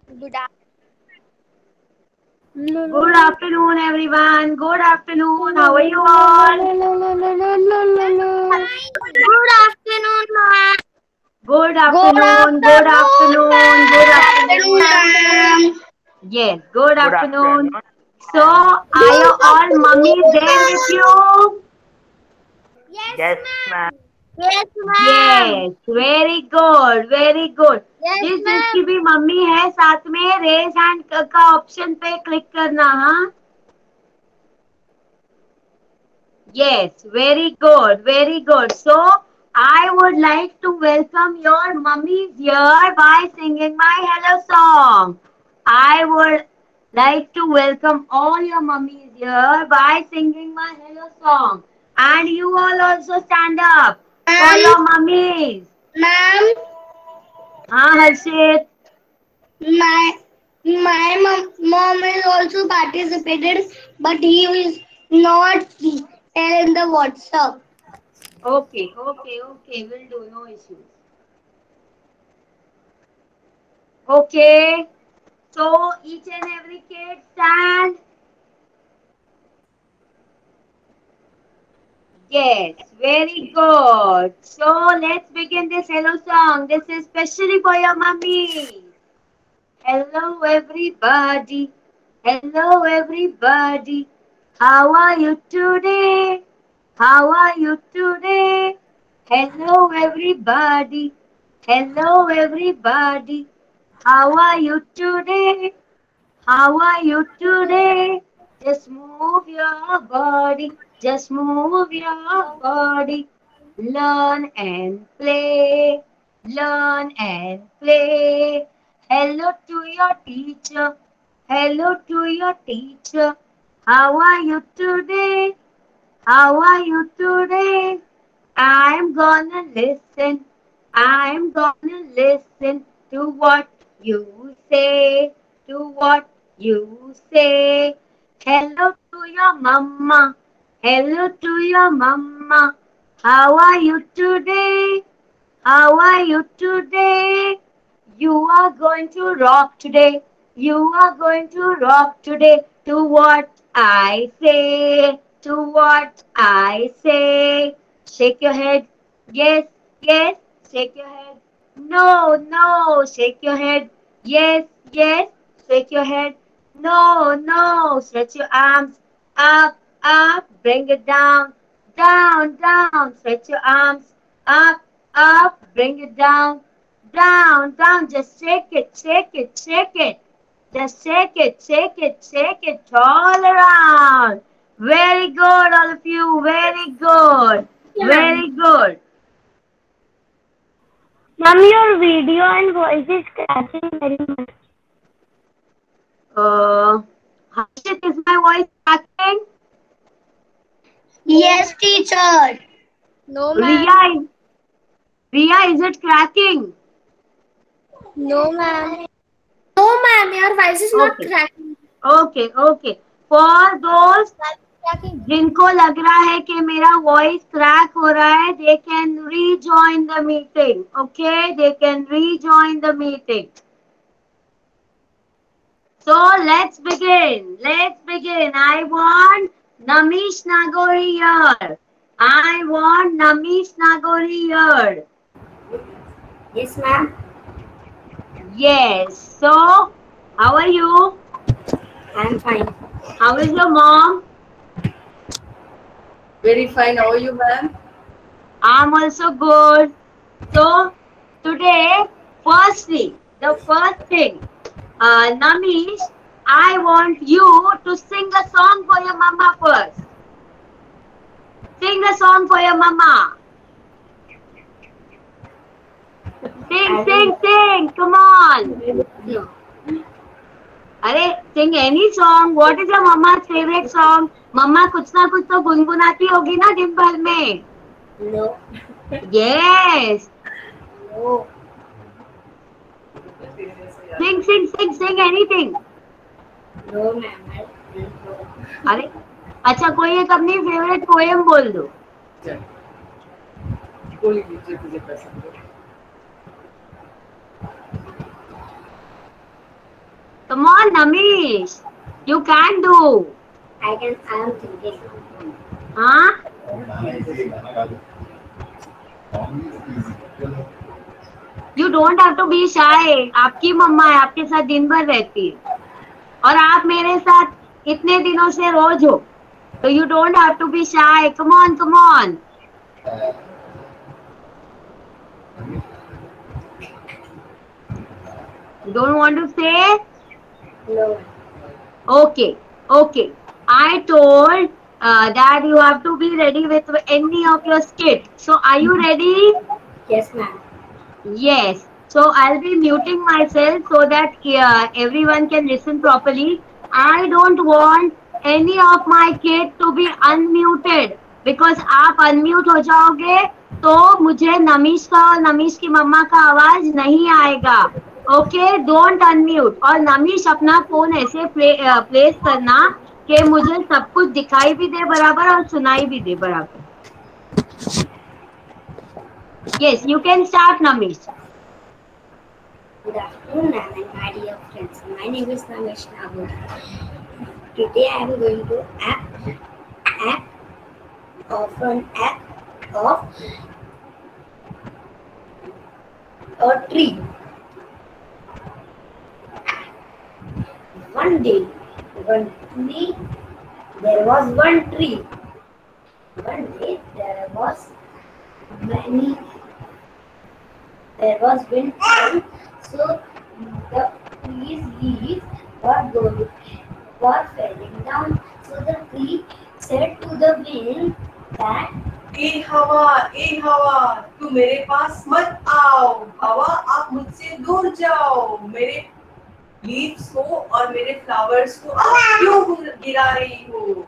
Good Good afternoon, everyone. Good afternoon. How are you all? afternoon, ma'am. Good Good afternoon. Good afternoon, afternoon. Good ma'am. afternoon. Ma'am. Yes, good Good afternoon. afternoon, So, ma'am. are you all mummies there with you? Yes, Yes, ma'am. ma'am. Yes, ma'am. Yes, very good, very good. Yes, जिसकी ma'am. भी mummy है साथ में raise hand का option पे click करना हाँ. Yes, very good, very good. So, I would like to welcome your mummies here by singing my hello song. I would like to welcome all your mummies here by singing my hello song. And you all also stand up for Ma'am. your mummies. Ma'am. हाँ हर्षित. My mom is also participated, but he is not there in the WhatsApp. Okay, okay, okay. Will do. No issues. Okay. So each and every kid stand. Yes, very good. So let's begin this hello song. This is specially for your mummy. Hello everybody. Hello everybody. How are you today? How are you today? Hello everybody. Hello everybody. How are you today? How are you today? Just move your body, just move your body. Learn and play, learn and play. Hello to your teacher, hello to your teacher. How are you today? How are you today? I'm gonna listen. I'm gonna listen to what you say. To what you say. Hello to your mama. Hello to your mama. How are you today? How are you today? You are going to rock today. You are going to rock today to what I say. To what I say. Shake your head. Yes, yes. Shake your head. No, no. Shake your head. Yes, yes. Shake your head. No, no. Stretch your arms. Up, up. Bring it down. Down, down. Stretch your arms. Up, up. Bring it down. Down, down. Just shake it, shake it, shake it. Just shake it, shake it, shake it all around. Very good, all of you. Very good. Very good. Mom, your video and voice is cracking very much. Harshit, is my voice cracking? Yes, teacher. No, ma'am. Ria, Ria, is it cracking? No, ma'am. No, ma'am. Your voice is not Okay, cracking. okay, okay. For those Cracking. जिनको लग रहा है कि मेरा voice crack हो रहा है, they can rejoin the meeting. Okay, they can rejoin the meeting. So let's begin. Let's begin. I want Namish Nagori here. I want Namish Nagori here. Yes, ma'am. Yes. So, how are you? I'm fine. How is your mom? Very fine. How are you, ma'am? I'm also good. So, today, firstly, the first thing, Namish, I want you to sing a song for your mama first. Sing a song for your mama. Sing, sing, sing. Come on. No. अरे sing any song. What is your mama's favorite song? मम्मा कुछ ना कुछ तो गुनगुनाती होगी ना दिन भर में. No. Yes. No. Sing, sing, sing, sing anything. No, ma'am. अरे अच्छा कोई एक अपनी फेवरेट पोएम बोल दो. बोली लीजिए तुझे पसंद है. Come on, Namish. You can do. I am thinking. Huh? You don't have to be shy. आपकी मम्मा है, आपके साथ दिन भर रहती है और आप मेरे साथ इतने दिनों से रोज हो, तो you don't have to be shy. Come on, come on. You don't want to say? No. Okay, okay. I told that you have to be ready with any of your skit. So are you ready? Yes, ma'am. Yes. So I'll be muting myself so that everyone can listen properly. I don't want any of my kid to be unmuted because आप unmute हो जाओगे तो मुझे नमीश का और नमीश की मम्मा का आवाज नहीं आएगा. Okay, don't unmute. और नमीश अपना फोन ऐसे प्लेस करना कि मुझे सब कुछ दिखाई भी दे बराबर और सुनाई भी दे बराबर. Yes, you can start, Namish. Good afternoon, ma'am, and my dear friends. My name is Namesh Nagor. Today I am going to act of an act of a tree. One day, there was one tree. One day there was wind, so the tree's leaves were falling down. So the tree said to the wind that, ए हवा तू मेरे पास मत आओ. हवा, आप मुझसे दूर जाओ. मेरे लीव्स को और मेरे फ्लावर्स को आप क्यों गिरा रही हो?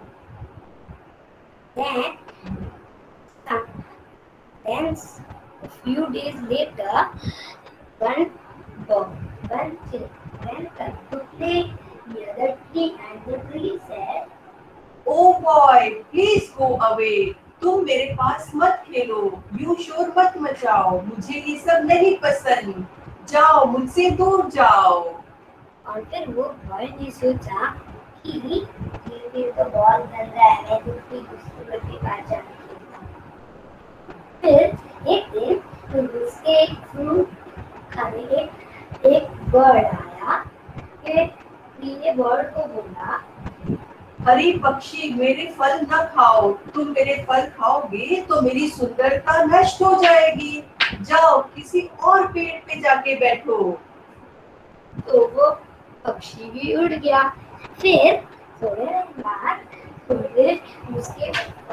Then a few days later, one dog went to play near the tree, and the tree said, Oh boy, please go away. तुम मेरे पास मत खेलो. यूं शोर मत मचाओ. मुझे ये सब नहीं पसंद. जाओ, मुझसे दूर जाओ. और फिर वो बॉय ने सोचा कि ये तो बहुत गंदा है, मैं दूसरी के पास जाके खेलता हूँ. फिर एक दिन उसके फ्रूट खाने एक बर्ड आया. फिर ये बर्ड को बोला, हरी पक्षी, मेरे फल न खाओ. तुम मेरे फल खाओगे तो मेरी सुंदरता नष्ट हो जाएगी. जाओ, किसी और पेड़ पे जाके बैठो. तो वो पक्षी भी उड़ गया. फिर थोड़े दिन बाद उसकी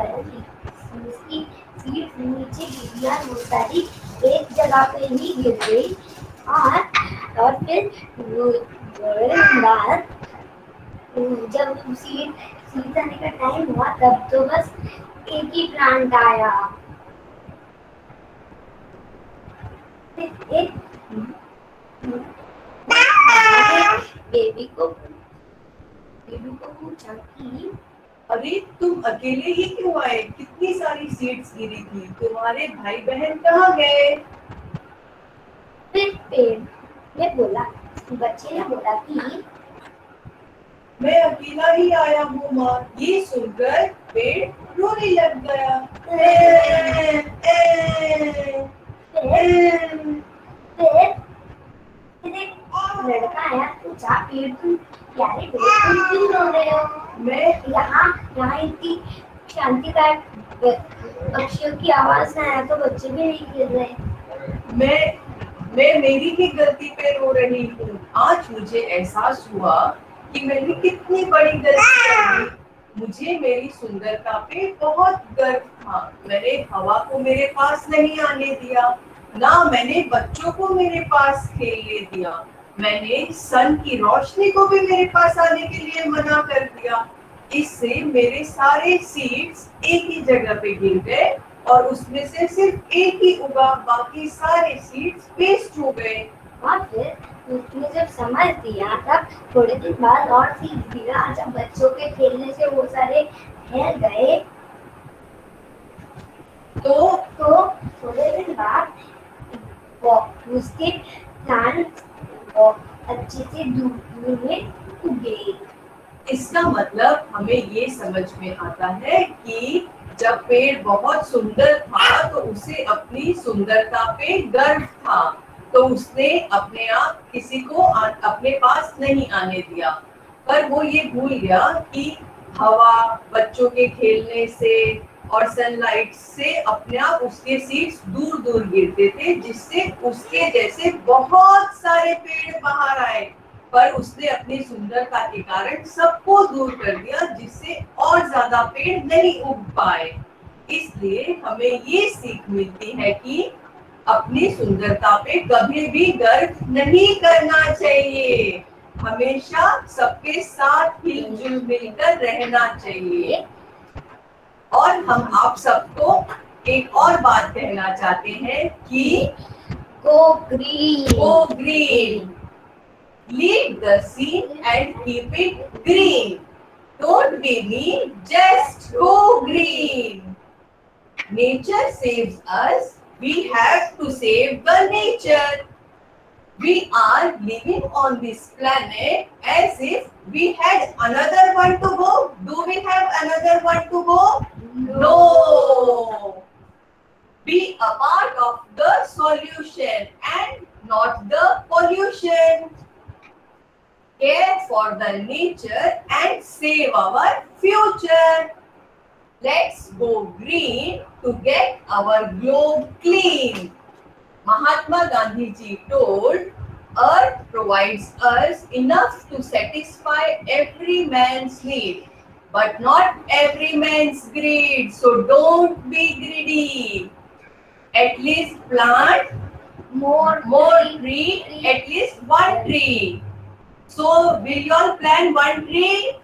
सीट नीचे गिरी और वो सारी एक जगह पे ही गिर गई. और फिर थोड़े दिन बाद जब सीट आने का टाइम हुआ, तब तो बस एक ही प्लांट आया. एक बेबी को पूछा कि अरे तुम अकेले ही क्यों आए? कितनी सारी सीड्स गिरी थी. तुम्हारे भाई बहन कहाँ गए? फिर पेड़ ने बोला, बच्चे ने बोला कि मैं अकेला ही आया हूँ माँ. ये सुनकर पेड़ रोने लग गया. फिर एक लड़का आया, पूछा, पेड़ तुम प्यारे पेड़, तुम क्यों रो रहे हो? मैं यहाँ इतनी शांतिदायक पक्षियों की आवाज ना आया तो बच्चे भी नहीं गिर रहे. मैं मेरी ही गलती पे रो रही हूँ. आज मुझे एहसास हुआ कि मैंने कितनी बड़ी गलती कर दी. मुझे मेरी सुंदरता पे बहुत गर्व था. मैंने हवा को मेरे पास नहीं आने दिया, ना मैंने बच्चों को मेरे पास खेलने दिया. मैंने सन की रोशनी को भी मेरे पास आने के लिए मना कर दिया. इससे मेरे सारे सीड्स एक ही जगह पे गिर गए और उसमें से सिर्फ एक ही उगा. बाकी सारे सीड्स वेस्ट हो गए. और फिर उसने जब समझ दिया, तब थोड़े दिन बाद और सीख दिया. जब बच्चों के खेलने से वो सारे फैल गए, तो थोड़े दिन बाद उसके प्लांट और अच्छे से धूप में उगे। इसका मतलब हमें ये समझ में आता है कि जब पेड़ बहुत सुंदर था तो उसे अपनी सुंदरता पे गर्व था, तो उसने अपने आप किसी को अपने पास नहीं आने दिया। पर वो ये भूल गया कि हवा, बच्चों के खेलने से और सनलाइट से अपने आप उसके सीड्स दूर दूर गिरते थे, जिससे उसके जैसे बहुत सारे पेड़ बाहर आए। पर उसने अपनी सुंदरता के कारण सबको दूर कर दिया, जिससे और ज्यादा पेड़ नहीं उग पाए। इसलिए हमें ये सीख मिलती है कि अपनी सुंदरता पे कभी भी गर्व नहीं करना चाहिए, हमेशा सबके साथ मिलजुल मिलकर रहना चाहिए। और हम आप सबको एक और बात कहना चाहते हैं कि go green, go green, leave the scene and keep it green. Don't be mean, just go green. Nature saves us, we have to save the nature. We are living on this planet as if we had another one to go. Do we have another one to go? No. Be a part of the solution and not the pollution. Care for the nature and save our future. Let's go green to get our globe clean. Mahatma Gandhi ji told, Earth provides us enough to satisfy every man's need, but not every man's greed. So don't be greedy. At least plant more tree, at least one tree. So, will you all plant one tree?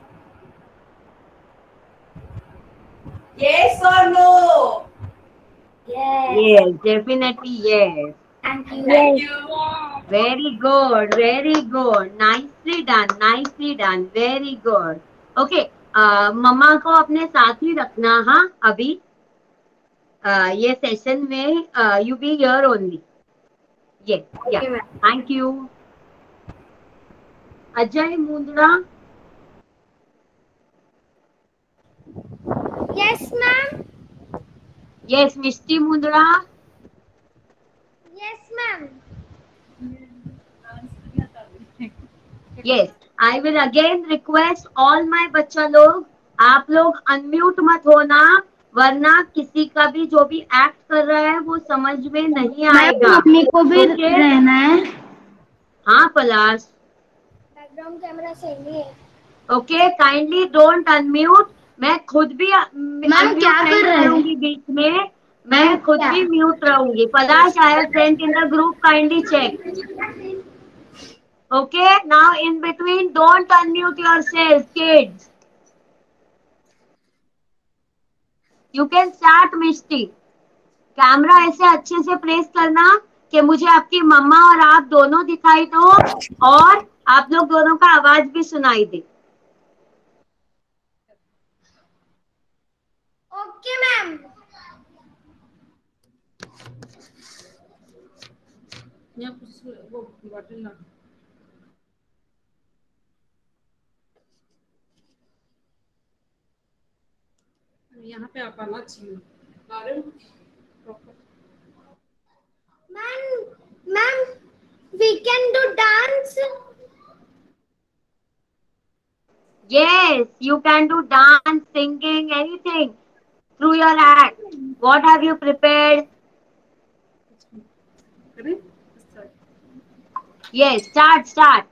Yes or no? yes, Yes, definitely yes. thank you, Thank you. Very good, very good. Nicely done, very good. Okay, mamma को अपने साथ ही रखना, हाँ अभी ये session में you be here only. Yes, yeah. okay ma'am. Thank you. Ajay Mundra. Yes, ma'am. Yes, Mishti Mundra. Yes, ma'am. Yes, I will again request all my बच्चा लोग, आप लोग अनम्यूट मत होना, वरना किसी का भी जो भी एक्ट कर रहा है वो समझ में नहीं आएगा। मम्मी को भी Okay? रहना है। हाँ पलाश. बैकग्राउंड कैमरा सही नहीं है। Okay, kindly don't unmute. मैं खुद भी unmute क्या नहीं कर रहे हैं? करूंगी बीच में, मैं खुद क्या? भी म्यूट रहूंगी. Palash, I have sent in the group, kindly check. Okay, now in between don't unmute yourself, kids. You can start, Mishti. Camera ऐसे अच्छे से प्लेस करना कि मुझे आपकी मम्मा और आप दोनों दिखाई दो और आप लोग दोनों का आवाज भी सुनाई दे. Okay ma'am. वो बॉटल ना यहाँ पे आप आना चाहिए. Ma'am, we can do dance. Yes, you can do dance, singing, anything through your act. What have you prepared? करें. Yes, start.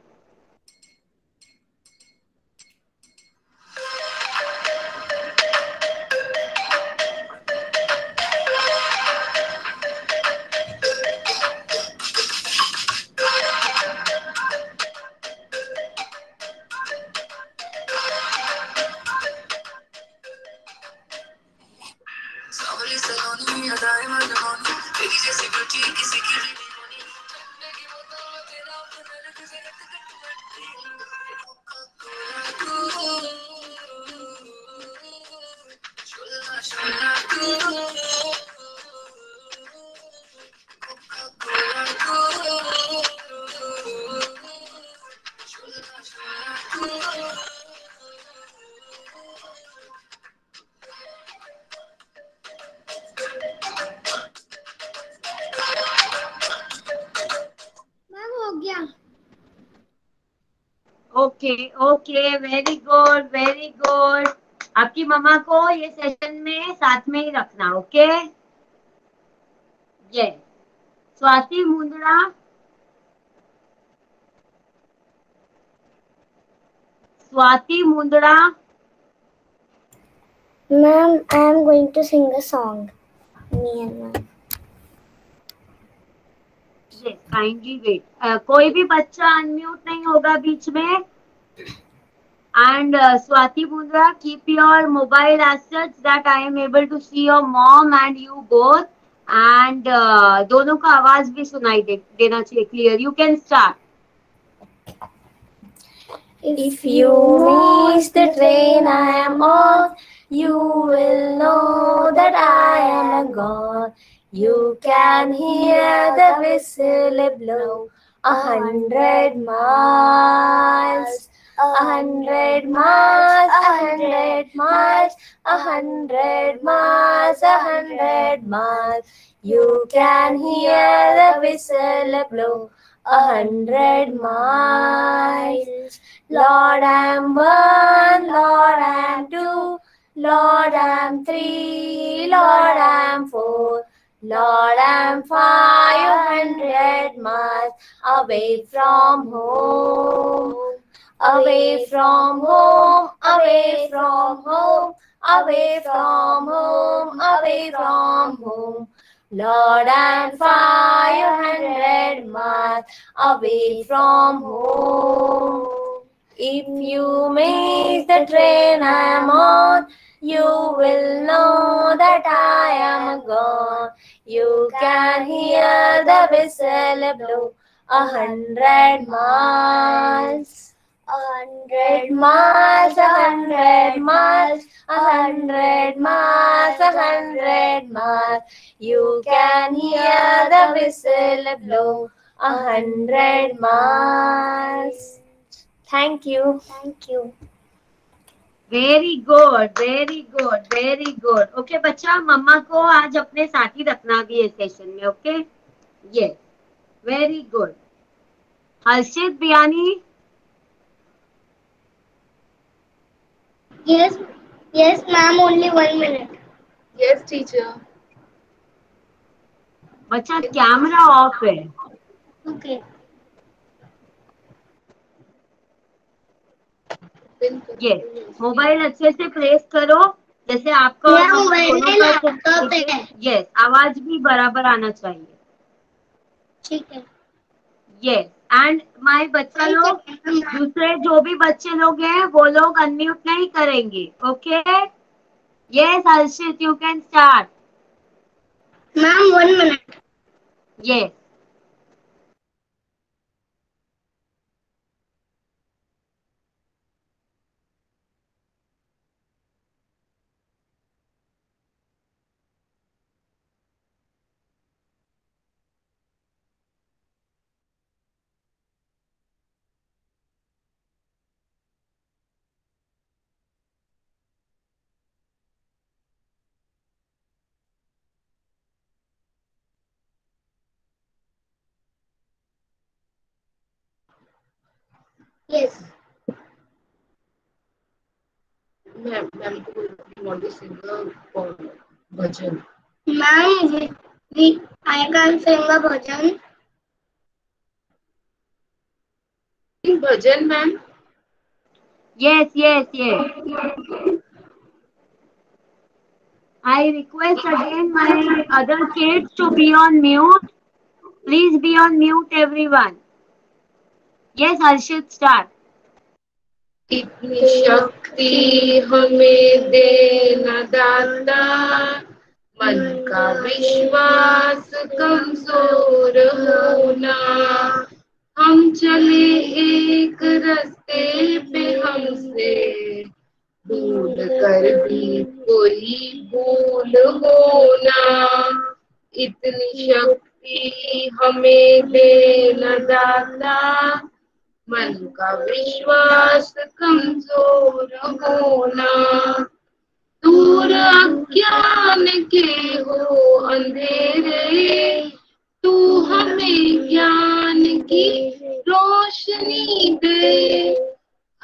Okay okay, very good very good. आपकी मम्मा को ये सेशन में साथ में ही रखना, ओके। ये Swati Mundra, Swati Mundra. Ma'am, I am going to sing a song. Me and ma'am. Yes, kindly wait. कोई भी बच्चा अनम्यूट नहीं होगा बीच में। And Swati Mundra, keep your mobile as such that I am able to see your mom and you both. And दोनों का आवाज भी सुनाई देना चाहिए clear. You can start. If you miss the train I am on, you will know that I am gone. You can hear the whistle blow 100 miles. 100 miles, 100 miles, 100 miles, 100 miles. You can hear the whistle blow 100 miles. Lord, I'm one, Lord, I'm two, Lord, I'm three, Lord, I'm four, Lord, I'm 500 miles away from home. Away from home, away from home, away from home, away from home. Lord, I'm 500 miles away from home. If you miss the train I'm on, you will know that I am gone. You can hear the whistle blow 100 miles. 100 miles, 100 miles, 100 miles, 100 miles. You can hear the whistle blow 100 miles. Thank you. Thank you. Very good very good very good. Okay बच्चा, मम्मा को आज अपने साथ ही रखना भी है सेशन में, okay. Yes, very good. Harshit Biyani. Yes, yes, ma'am. Only 1 minute. Yes, teacher. बच्चा कैमरा ऑफ है। Okay. यस, मोबाइल अच्छे से प्रेस करो, जैसे आपका मेरा मोबाइल नहीं, लैपटॉप है। यस, आवाज भी बराबर आना चाहिए। ठीक है। यस, एंड माय बच्चा लोग, दूसरे जो भी बच्चे लोग हैं वो लोग अनम्यूट नहीं करेंगे, okay. Yes Harshit, you can start. Ma'am 1 minute. Yes. Yes. Ma'am को want to sing a bhajan. Ma'am, I can sing a bhajan. Sing bhajan, ma'am. Yes, yes, yes. I request again my other kids to be on mute. Please be on mute, everyone. Yes, Harshit, start. इतनी शक्ति हमें देना दाता, मन का विश्वास कमजोर होना। हम चले एक रास्ते पे, हमसे ढूंढ कर भी कोई भूल होना। इतनी शक्ति हमें देना दाता, मन का विश्वास कमजोर होना। दूर अज्ञान के हो अंधेरे, तू हमें ज्ञान की रोशनी दे।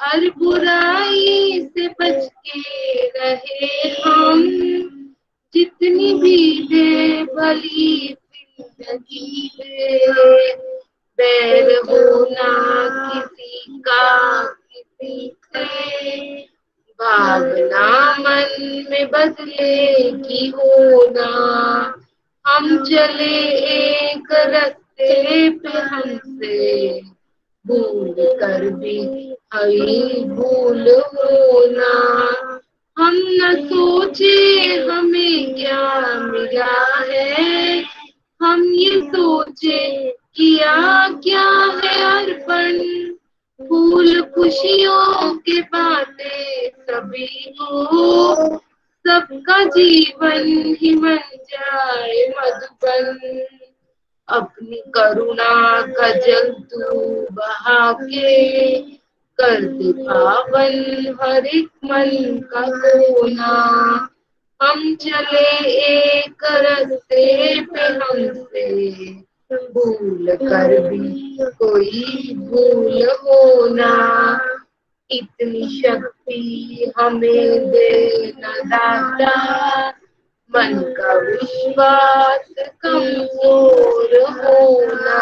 हर बुराई से बच के रहे हम, जितनी भी दे भली जिंदगी दे, बैर होना किसी का किसी से, भावना मन में बदले की होना, हम चले एक रास्ते पे हमसे भूल कर भी हई भूल होना, हम न सोचे हमें क्या मिला है, हम ये सोचे किया क्या है अर्पण, फूल खुशियों के बातें सभी को, सबका जीवन ही बन जाए मधुबन, अपनी करुणा का जल तू बहा के, कर दे पावन हर एक मन का कोना, हम चले एक रास्ते पे हमसे भूल कर भी कोई भूल होना, इतनी शक्ति हमें देना दाता, मन का विश्वास कमजोर होना,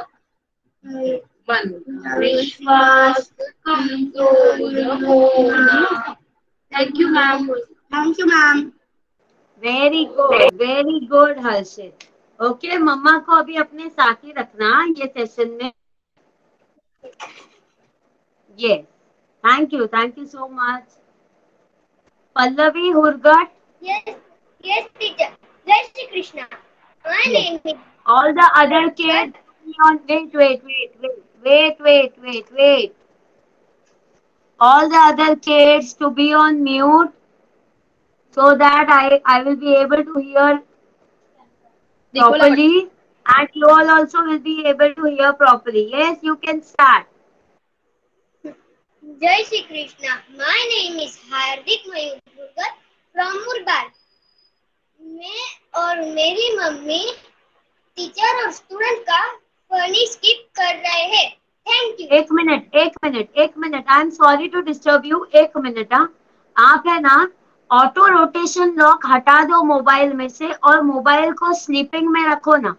मन का विश्वास कमजोर होना। Thank you ma'am. Thank you ma'am. Very good Harshit. Okay, मम्मा को अभी अपने साथ ही रखना ये सेशन में। ये thank you so much. Pallavi Hurgat. Yes, teacher. Jai Shri Krishna. My name is. All the other kids on wait. All the other kids to be on mute so that I will be able to hear properly and you all also will be able to hear properly. Yes, you can start. Jai Shri Krishna. My name is Hardik Mayur Bhurgat from Murbar. मैं और मेरी मम्मी teacher और student का funny skip कर रहे हैं। Thank you. एक minute. I am sorry to disturb you. एक मिनट। आप है ना ऑटो रोटेशन लॉक हटा दो मोबाइल में से और मोबाइल को स्लीपिंग में रखो ना।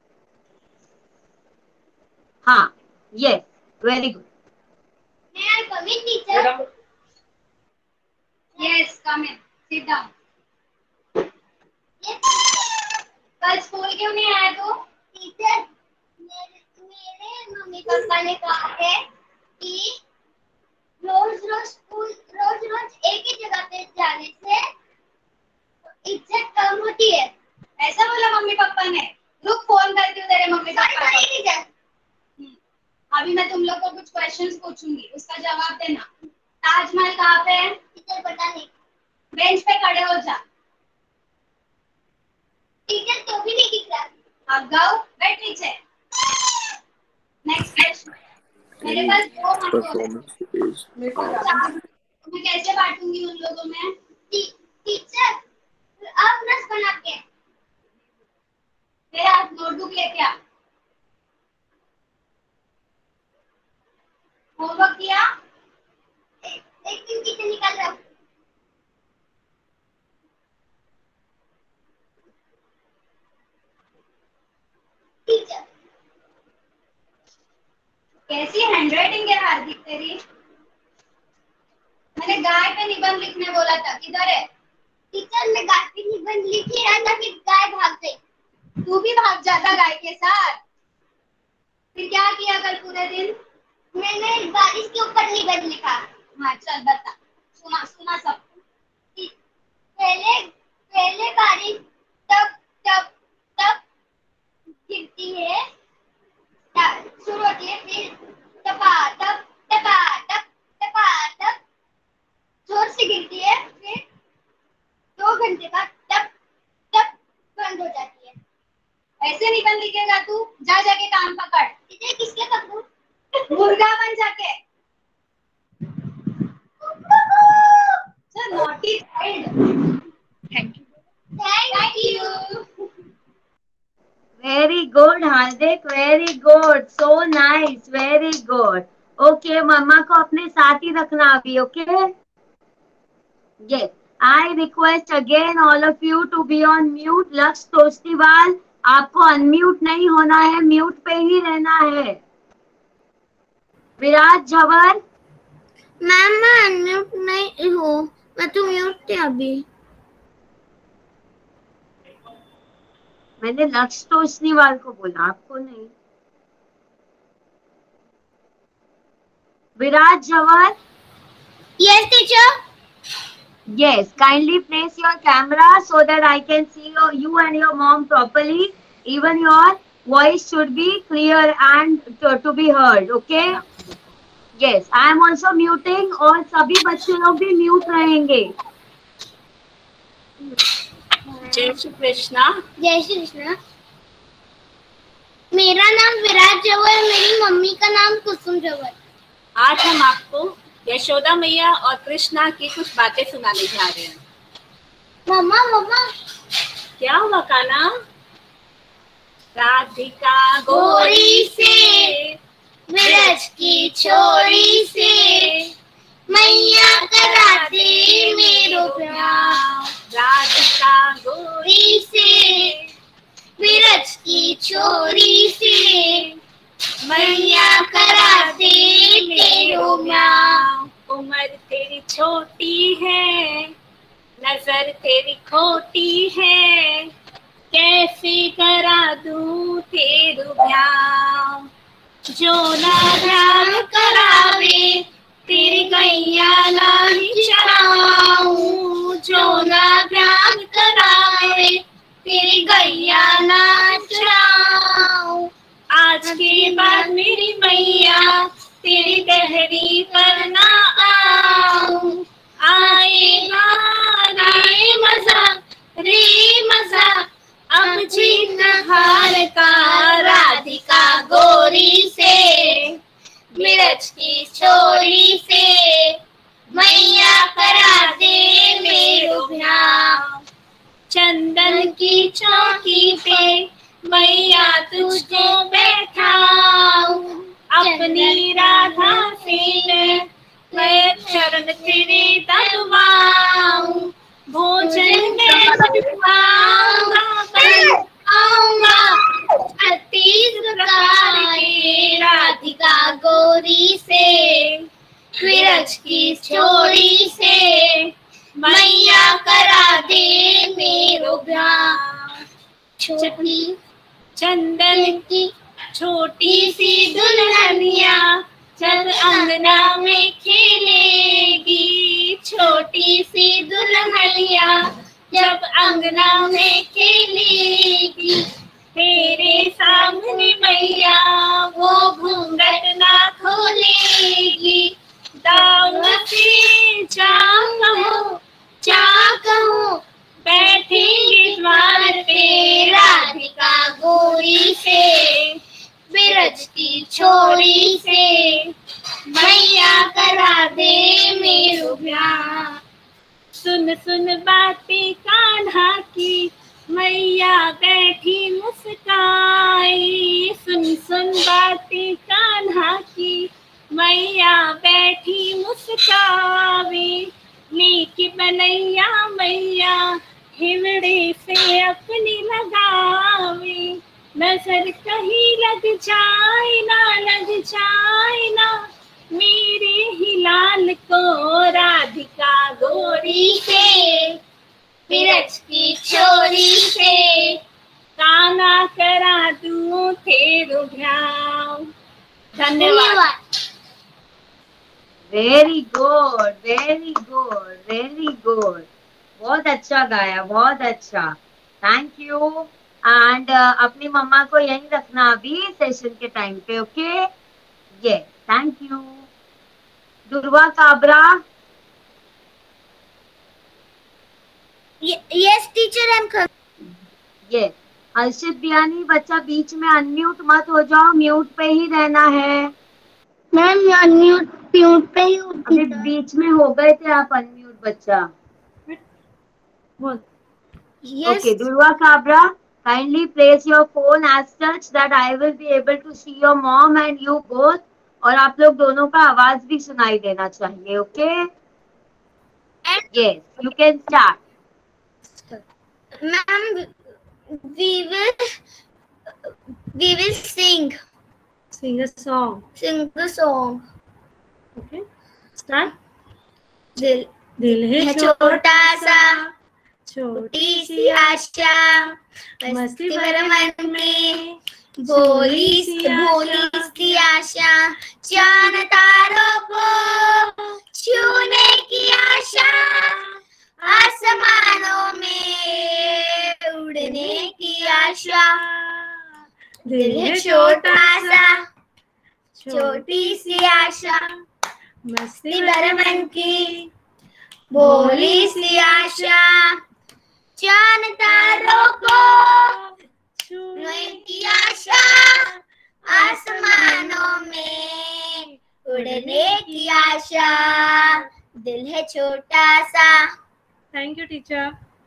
हाँ, yes, very good. May I come in, teacher? Yes, come in. Sit down. कल स्कूल क्यों नहीं आया तू? टीचर, मेरे मम्मी पापा ने कहा है कि रोज एक ही जगह पे जाने से इज्जत कम होती है। ऐसा बोला मम्मी पापा ने? रुक, फोन करती हूँ तेरे मम्मी पापा को। अभी मैं तुम लोग को कुछ क्वेश्चंस पूछूंगी, उसका जवाब देना। ताजमहल कहाँ पे है? टीचर पता नहीं। बेंच पे खड़े हो जा। टीचर तो भी नहीं दिख रहा। अब गाओ, बैठ नीचे। Next question. मेरे पास दो मैं कैसे बांटूंगी उन लोगों में? टीचर, आप रस बना के। तेरे हाथ नोटबुक लेके आ। होमवर्क किया? एक दिन किचन निकाल रहा हूँ। टीचर, कैसी हैंडराइटिंग है हार्दिक तेरी? मैंने गाय पे निबंध लिखने बोला था, किधर है? टीचर मैं गाय पे निबंध लिख ही रहा था कि गाय भाग गई। तू भी भाग जाता गाय के साथ। फिर क्या किया कल पूरे दिन? मैंने बारिश के ऊपर निबंध लिखा। हाँ चल बता, सुना सब। पहले बारिश तब तब तब गिरती है, शुरू होती है, फिर टपा टप जोर से गिरती है, फिर 2 घंटे बाद टप टप बंद हो जाती है। ऐसे निबंध लिखेगा तू? जाके काम पकड़। इसे किसके पकड़ूं? मुर्गा बन जाके। Naughty child. Thank you. Very good, Hardik. Very good. So nice. Very good. Okay, मम्मा को अपने साथ ही रखना अभी, okay? Yes, I request again all of you to be on mute. Lakshya Toshtiwal, आपको अनम्यूट नहीं होना है, म्यूट पे ही रहना है। विराज झवर, मैम मैं अनम्यूट नहीं हूँ, मैं तो म्यूट थी अभी। मैंने लक्ष्य तोष्णीवाल को बोला, आपको नहीं। Viraj Jhawar, yes teacher. yes, kindly place your camera so that I can see you and your mom properly. Even your voice should be clear and to be heard, okay? Yes, I am also muting और सभी बच्चे लोग भी mute रहेंगे। जय श्री कृष्णा। जय श्री कृष्णा। मेरा नाम विराज जवर, मेरी मम्मी का नाम कुसुम जवर। आज हम आपको यशोदा मैया और कृष्णा की कुछ बातें सुनाने जा रहे हैं। मम्मा मम्मा क्या हुआ काना? राधिका गोरी से, ब्रज की छोरी से, मैया करा दे मेरो प्यार। राधिका गोरी से, ब्रज की छोरी से, मैया करा दे मेरो प्यार। उम्र तेरी छोटी है, नजर तेरी खोटी है, कैसे करा दूं तेरू ब्याह। जो ना ब्याह करावे, तेरी गैया नहीं चराऊं। जो ना ब्याह करावे, तेरी गैया ना चराऊं। आज के बाद मेरी मैया, तेरी दहरी पर ना आऊं। आएगा रे मजा, रे मजा, अब जीत हार का। राधिका गोरी से, ब्रज की छोरी से, मैया करा दे मेरो ब्याह। चंदन की चौकी पे मैया तुझको बैठाऊं। अपनी राधा से मैं चरण तेरे दबाऊं। भोजन में आऊंगा छत्तीस प्रकार के। राधिका गोरी से, ब्रज की छोरी से, मैया करा दे मेरो ब्याह। छोटी चंदन की छोटी सी दुल्हनिया, जब अंगना में खेलेगी। छोटी सी दुल्हनिया, जब अंगना में खेलेगी। तेरे सामने मैया वो घूंघट ना खोलेगी। दाऊं से जा कहूँ, बैठेंगे द्वार पे। राधिका गोरी से, ब्रज की छोरी से, मैया करा दे मेरो ब्याह। सुन सुन बातें कान्हा की, मैया बैठी मुस्काई। सुन सुन बातें कान्हा की, मैया बैठी मुस्कावे। नीक बनैया मैया, हिवड़े से अपनी लगावे। नजर कहीं लग जाए ना, लग जाए ना, मेरे ही लाल को। राधिका गोरी से, ब्रज की छोरी से, काना करा दूं तेरू ब्याह। धन्यवाद। Very good, very good, very good. बहुत अच्छा गाया, बहुत अच्छा, थैंक यू। एंड अपनी मम्मा को यहीं रखना अभी सेशन के टाइम पे, ओके? ये thank you. Durva Kabra. Yes teacher, I am coming. ये हर्षित बियानी, बच्चा बीच में अनम्यूट मत हो जाओ, म्यूट पे ही रहना है। मैम अनम्यूट म्यूट पे ही हूँ। अभी बीच में हो गए थे आप अनम्यूट बच्चा। Yes. Okay, Durva Kabra, kindly place your phone as such that I will be able to see your mom and you both. और आप लोग दोनों का आवाज भी सुनाई देना चाहिए. Okay? Yes, you can start. Ma'am, we will sing Sing a song. a song. Okay. Start. दिल दिल है है छोटा सा, छोटी सी आशा, मस्ती भर मन में भोली सी आशा, चांद तारों को छूने की आशा, आसमानों में उड़ने की आशा. दिल है छोटा सा, छोटी सी आशा, मस्ती भर मन की भोली सी आशा, चांद तारों को छूने की आशा, आसमानों में उड़ने की आशा. दिल है छोटा सा. Thank you, teacher.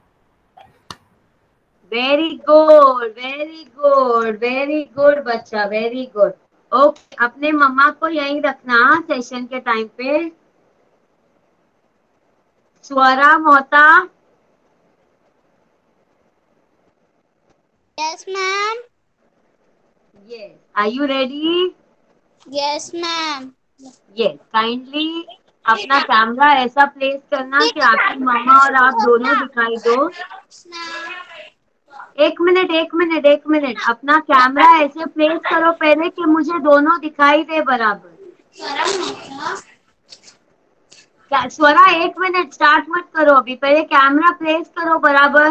Very good, very good, very good बच्चा, वेरी गुड. ओके, अपने मम्मा को यहीं रखना सेशन के टाइम पे. Swara Mohta. Yes, ma'am. Yes. Are you ready? Yes, ma'am. Yes. Kindly अपना कैमरा ऐसा प्लेस करना कि आपकी मम्मा और आप दोनों दिखाई दो. एक मिनट. अपना कैमरा ऐसे प्लेस करो पहले कि मुझे दोनों दिखाई दे बराबर. स्वरा, 1 मिनट, स्टार्ट मत करो अभी. पहले कैमरा प्लेस करो बराबर.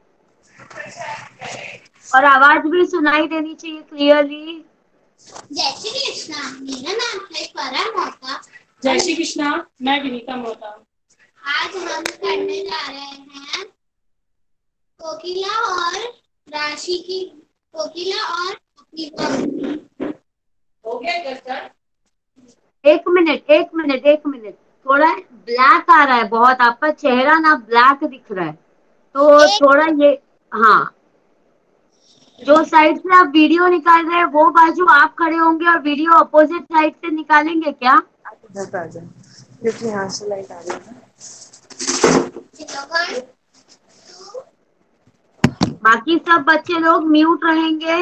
और आवाज भी सुनाई देनी चाहिए क्लियरली. जय श्री कृष्णा. मेरा नाम है स्वरा मोहता. जय श्री कृष्णा. मैं विनीता मोहता. आज हम पढ़ने जा रहे हैं कोकिला और राशि की, कोकिला और अपनी बहू. हो गया क्वेश्चन? एक मिनट. थोड़ा ब्लैक आ रहा है बहुत. आपका चेहरा ना ब्लैक दिख रहा है, तो थोड़ा ये. हाँ, जो साइड से आप वीडियो निकाल रहे हैं वो बाजू आप खड़े होंगे और वीडियो अपोजिट साइड से निकालेंगे क्या? इधर आ जाए क्योंकि यहाँ से लाइट आ रही है. बाकी सब बच्चे लोग म्यूट रहेंगे.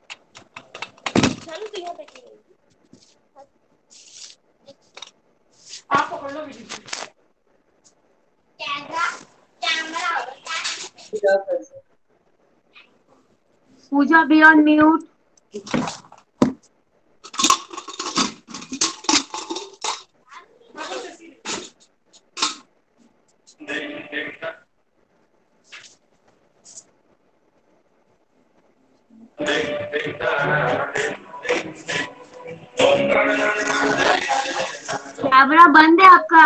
आप पकड़ लो video. Puja be on mute. Camera बंद है आपका.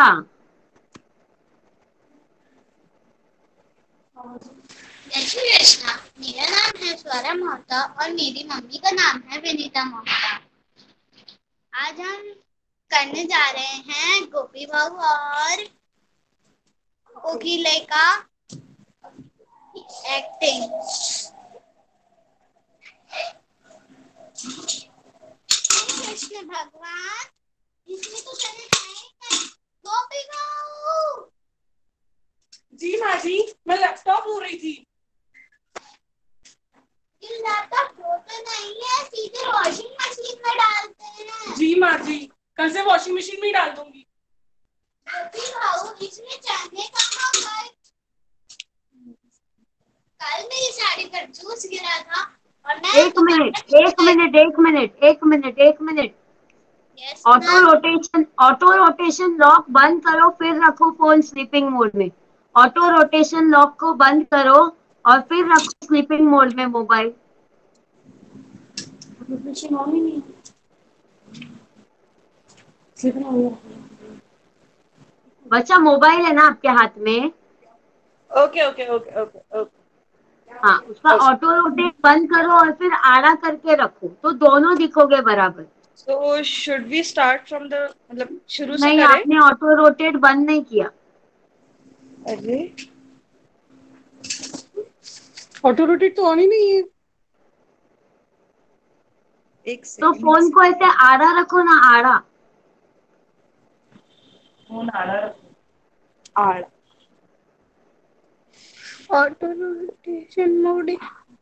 जय श्री कृष्णा. मेरा नाम है स्वरा मोहता और मेरी मम्मी का नाम है विनीता मोहता. आज हम करने जा रहे हैं गोपी बहू और कोकिले का एक्टिंग. कृष्ण भगवान, इसमें तो चले जाएंगे. गोपी बहू. जी माँ जी, मैं लैपटॉप हो रही थी. ये लैपटॉप धोते नहीं है, सीधे वॉशिंग मशीन में डालते हैं. जी माँ जी, कल से वॉशिंग मशीन में ही डाल दूंगी. गोपी बहू, इसमें चने कहाँ गए? कल मेरी साड़ी पर जूस गिरा था और मैं एक मिनट. ऑटो रोटेशन लॉक बंद करो, फिर रखो फोन स्लीपिंग मोड में. ऑटो रोटेशन लॉक को बंद करो और फिर रखो स्लीपिंग मोड में मोबाइल. बच्चा, मोबाइल है ना आपके हाथ में? ओके. हाँ, उसका ऑटो रोटेट बंद करो और फिर आड़ा करके रखो, तो दोनों दिखोगे बराबर. So should we start from the मतलब शुरू से नहीं, करें? आपने ऑटो रोटेट बंद नहीं किया. अरे ऑटो रोटेट तो ऑन ही नहीं है. एक तो सेकंड। फोन को ऐसे आड़ा रखो ना, आड़ा। फोन आड़ा रखो, आड़ा। Auto rotation loading.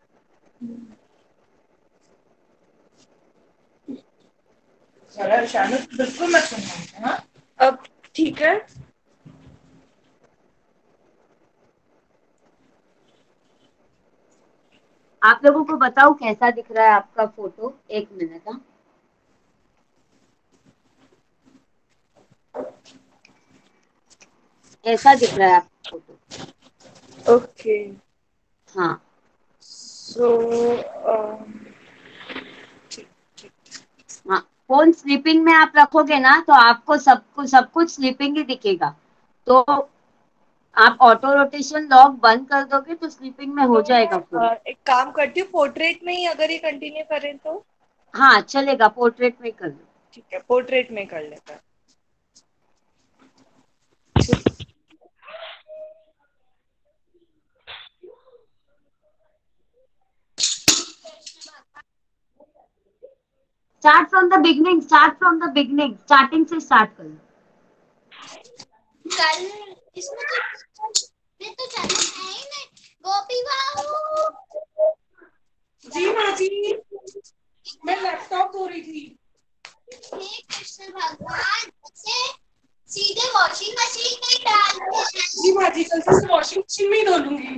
चलो शानू बिल्कुल मत सुनना। हाँ अब ठीक है। आप लोगों को बताओ कैसा दिख रहा है आपका फोटो? एक मिनट। हाँ, ऐसा दिख रहा है आपका फोटो? ओके हाँ, सो हाँ। फोन स्लीपिंग में आप रखोगे ना तो आपको सब कुछ स्लीपिंग ही दिखेगा। तो आप ऑटो रोटेशन लॉक बंद कर दोगे तो स्लीपिंग में हो जाएगा फोन। एक काम करती हूँ, पोर्ट्रेट में ही अगर ये कंटिन्यू करें तो। हाँ चलेगा, पोर्ट्रेट में कर लो। ठीक है, पोर्ट्रेट में कर लेता है। Start from the beginning, starting से स्टार्ट कर लो। कल इसमें तो मैं तो चैनल है ही नहीं। गोपी बाबू जी माँ जी, मैं लैपटॉप धो रही थी। हे कृष्ण भगवान, से सीधे वॉशिंग मशीन में डालते हैं। जी माँ जी, कल से वॉशिंग मशीन में ही धो लूंगी।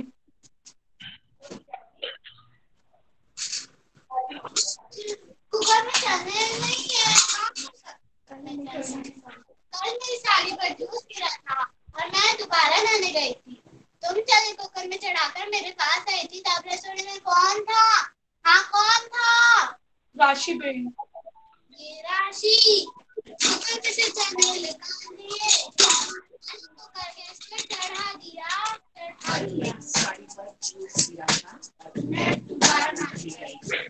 कुकर में चने नहीं है। कल मेरी साड़ी पर जूस गिरा था और मैं दोबारा नहाने गई थी। तुम चने कुकर में चढ़ाकर मेरे पास आई थी, तब रसोई में कौन था? हाँ कौन था? राशि बेन। ये राशि। कुकर में से चने निकाल दिए, कुकर गैस पे चढ़ा दिया। साड़ी पर जूस गिरा था और मैं दोबारा नहाने गई थी।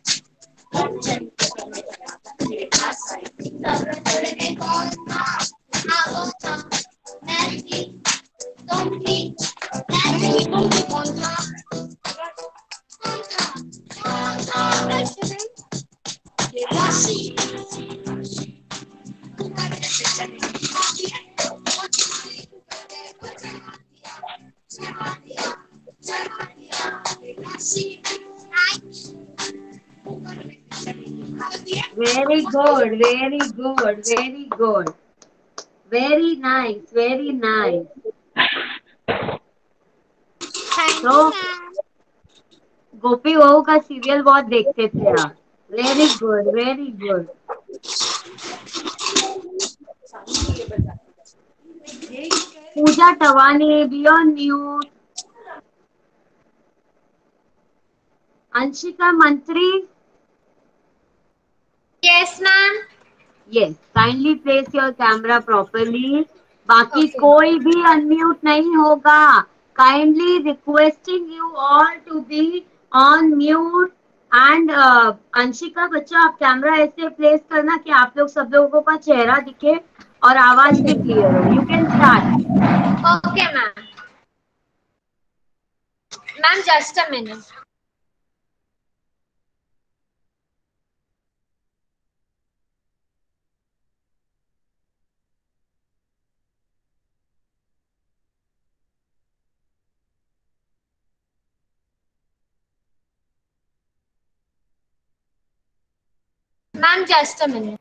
मेरे पास आई थी, तब रसोई में कौन था? हाँ कौन था? मैं थी, तुम थी, मैं थी, तुम थी, कौन था? कौन था? कौन था? ये राशि। कुकर में से चने निकाल दिए, चढ़ा दिया, ये राशि। कुकर में से चने निकाल दिए। Very good, very good, very good, very nice, very nice. Thank तो यू मैम। गोपी बहू का सीरियल बहुत देखते थे आप। Very good, very good. Puja Tawani, be on mute. Anshika Mantri, yes ma'am. yes, kindly place your camera properly. बाकी Okay. कोई भी अनम्यूट नहीं होगा। Kindly requesting you all to be on mute. And Anshika बच्चा, आप कैमरा ऐसे प्लेस करना कि आप लोग सब लोगों का चेहरा दिखे और आवाज भी क्लियर हो। You can start. Okay ma'am. Ma'am just a minute. Ma'am just a minute.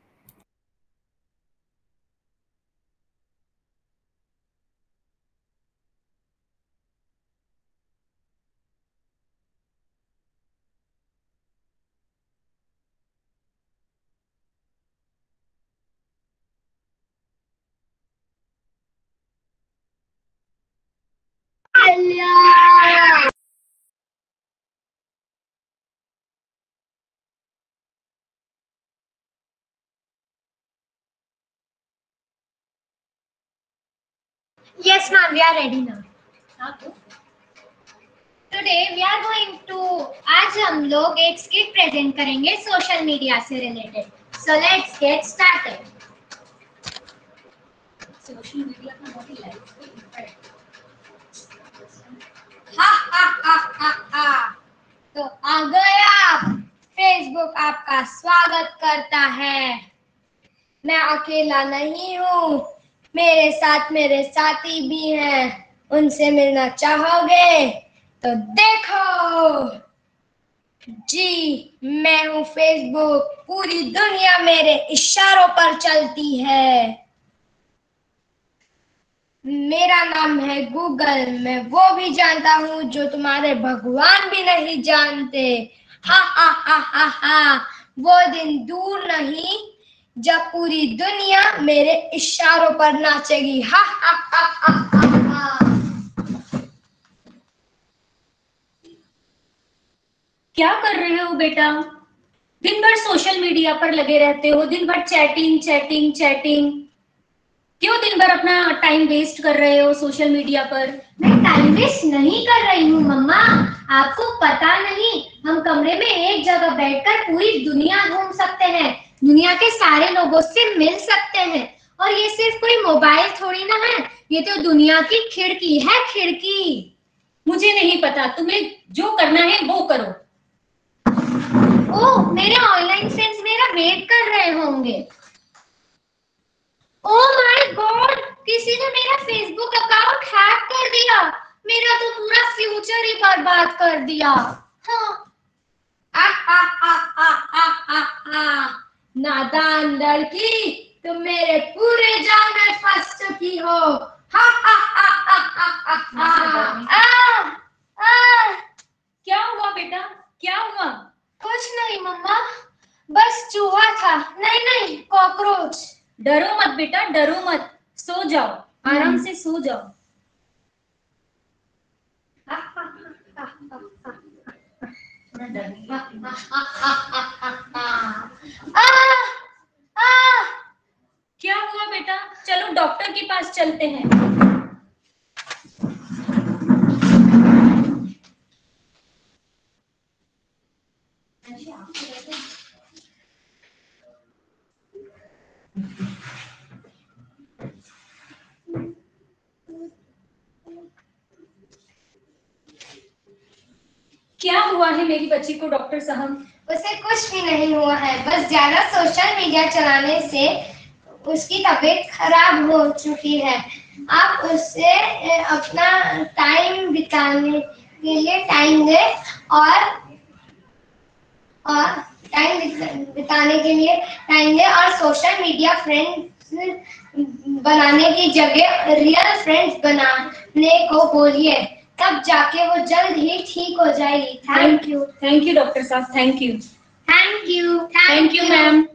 Yes ma'am, we are ready now. Today we are going to, आज हम लोग एक स्किट प्रेजेंट करेंगे सोशल मीडिया से related. So let's get started. Social media का बहुत ही life हा हा हा हा हा। तो आ गए आप फेसबुक आपका स्वागत करता है। मैं अकेला नहीं हूँ, मेरे साथ मेरे साथी भी हैं। उनसे मिलना चाहोगे तो देखो जी, मैं हूँ फेसबुक। पूरी दुनिया मेरे इशारों पर चलती है। मेरा नाम है गूगल। मैं वो भी जानता हूँ जो तुम्हारे भगवान भी नहीं जानते। हा हा हा हा हा। वो दिन दूर नहीं जब पूरी दुनिया मेरे इशारों पर नाचेगी। हा हा हा हा हा। क्या कर रहे हो बेटा? दिन भर सोशल मीडिया पर लगे रहते हो, दिन भर चैटिंग चैटिंग चैटिंग। क्यों दिन भर अपना टाइम वेस्ट कर रहे हो सोशल मीडिया पर? मैं टाइम वेस्ट नहीं कर रही हूँ मम्मा। आपको पता नहीं, हम कमरे में एक जगह बैठकर पूरी दुनिया घूम सकते हैं, दुनिया के सारे लोगों से मिल सकते हैं। और ये सिर्फ कोई मोबाइल थोड़ी ना है, ये तो दुनिया की खिड़की है, खिड़की। मुझे नहीं पता, तुम्हें जो करना है वो करो। ओह, मेरे ऑनलाइन फ्रेंड्स मेरा वेट कर रहे होंगे। ओह माय गॉड, किसी ने मेरा फेसबुक अकाउंट हैक कर दिया। मेरा तो पूरा फ्यूचर ही बर्बाद कर दिया। हाँ। नादान लड़की, तुम मेरे पूरे जाल में फंस चुकी हो। क्या हुआ बेटा, क्या हुआ? कुछ नहीं मम्मा, बस चूहा था। नहीं नहीं, कॉकरोच। डरो मत बेटा, डरो मत, सो जाओ, आराम से सो जाओ। क्या हुआ बेटा? चलो डॉक्टर के पास चलते हैं। क्या हुआ है मेरी बच्ची को डॉक्टर साहब? उसे कुछ भी नहीं हुआ है, बस ज्यादा सोशल मीडिया चलाने से उसकी तबीयत खराब हो चुकी है। आप उससे अपना टाइम बिताने के लिए टाइम दे और सोशल मीडिया फ्रेंड्स बनाने की जगह रियल फ्रेंड्स बनाने को बोलिए, तब जाके वो जल्द ही ठीक हो जाएगी। थैंक यू डॉक्टर साहब, thank you. Thank you ma'am.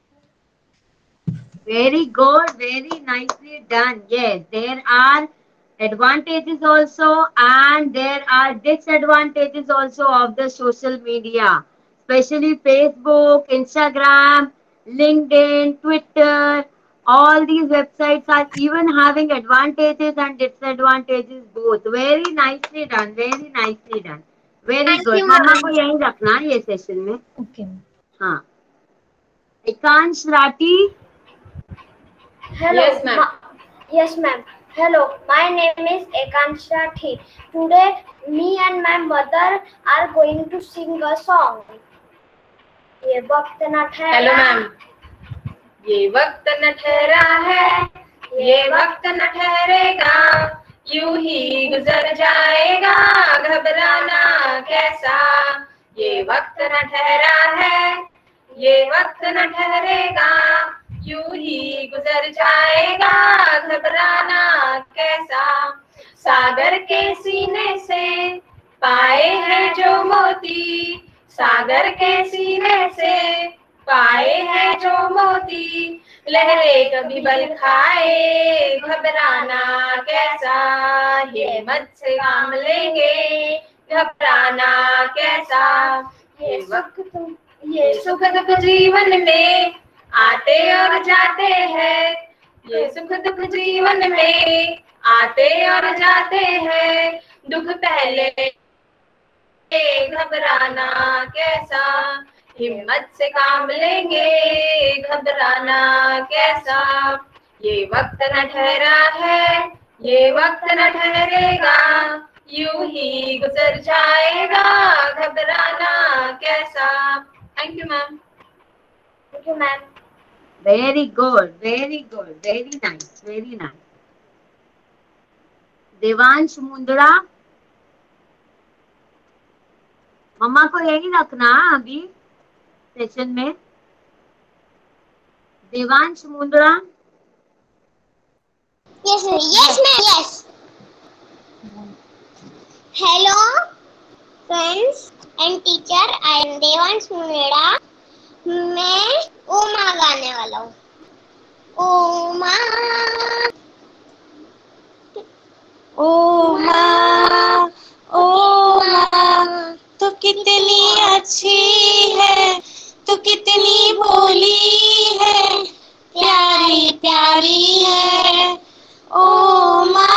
Very good, very nicely done. Yes, there are advantages also and there are disadvantages also of the social media, especially Facebook, Instagram, LinkedIn, Twitter. All these websites are even having advantages and disadvantages both. Very nicely done, very nicely done. Very Thank good. you, मम्मा ma'am. को यहीं रखना ये session में. Okay. हाँ. एकांश Rathi. Hello. Yes, ma'am. Yes, ma'am. Hello, my name is Ekansha Thi. Today, me and my mother are going to sing a song. ये वक्त न ठहरा। Hello ma'am. ये वक्त न ठहरा है, ये वक्त न ठहरेगा, यूं ही गुजर जाएगा, घबराना कैसा। ये वक्त न ठहरा है, ये वक्त न ठहरेगा, यूं ही गुजर जाएगा, घबराना कैसा। सागर के सीने से पाए हैं जो मोती, सागर के सीने से पाए हैं जो मोती, लहरे कभी बल खाए, घबराना कैसा। हिम्मत से काम लेंगे, घबराना कैसा। ये वक्त ये सुख दुख जीवन में आते और जाते हैं, ये सुख दुख जीवन में आते और जाते हैं, दुख पहले घबराना कैसा। हिम्मत से काम लेंगे, घबराना कैसा। ये वक्त न ठहरा है, ये वक्त न ठहरेगा, यूं ही गुजर जाएगा, घबराना कैसा। Thank you, ma'am. Thank you, ma'am. Very good, very good, very nice, very nice. Devansh Mundra, मम्मा को यही रखना अभी सेशन में। Devansh Mundra, Yes, sir. Yes, ma'am. Yes. Hello, friends and teacher. I am Devansh Munera. मैं ओमा गाने वाला हूँ। ओमा ओमा ओमा तू कितनी अच्छी है, तू कितनी भोली है, प्यारी प्यारी है। ओमा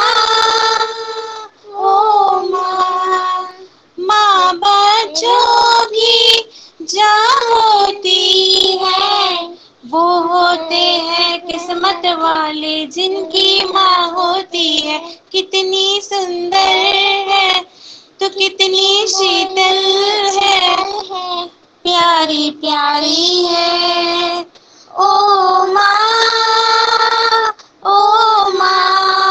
ओमा माँ बच्चों की जान होती है, वो होते हैं किस्मत वाले जिनकी माँ होती है। कितनी सुंदर है तो कितनी शीतल है, प्यारी प्यारी है। ओ माँ ओ माँ।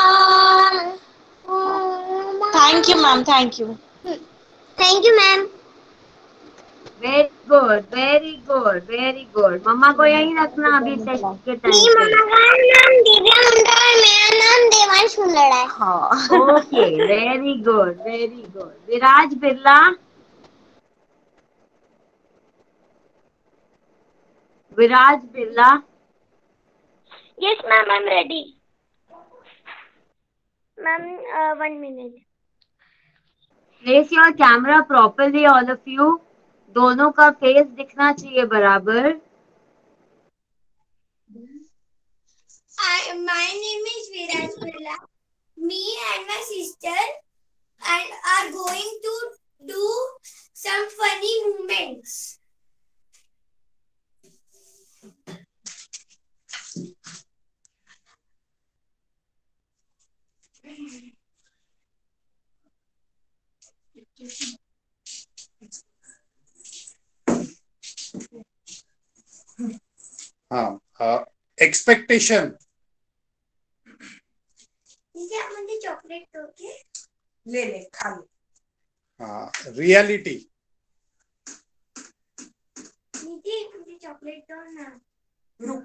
Thank you ma'am, thank you. Thank you ma'am. Very good, very good, very good. मम्मा को यही रखना अभी सेशन के टाइम पे। मम्मा का नाम दिव्या मुंडा है, मेरा नाम देवांश मुंदड़ा है। हाँ okay, very good, very good. Viraj Birla, Viraj Birla, Yes, ma'am. I'm ready. Ma'am, 1 minute. Place your camera properly all of you. दोनों का फेस दिखना चाहिए बराबर। My name is Viraj Birla. Me and my sister are going to do some funny movements. हाँ, expectation. क्या मुझे chocolate दोगे? ले ले खा ले। हाँ, रियलिटी। मुझे चॉकलेट दो ना। रुक।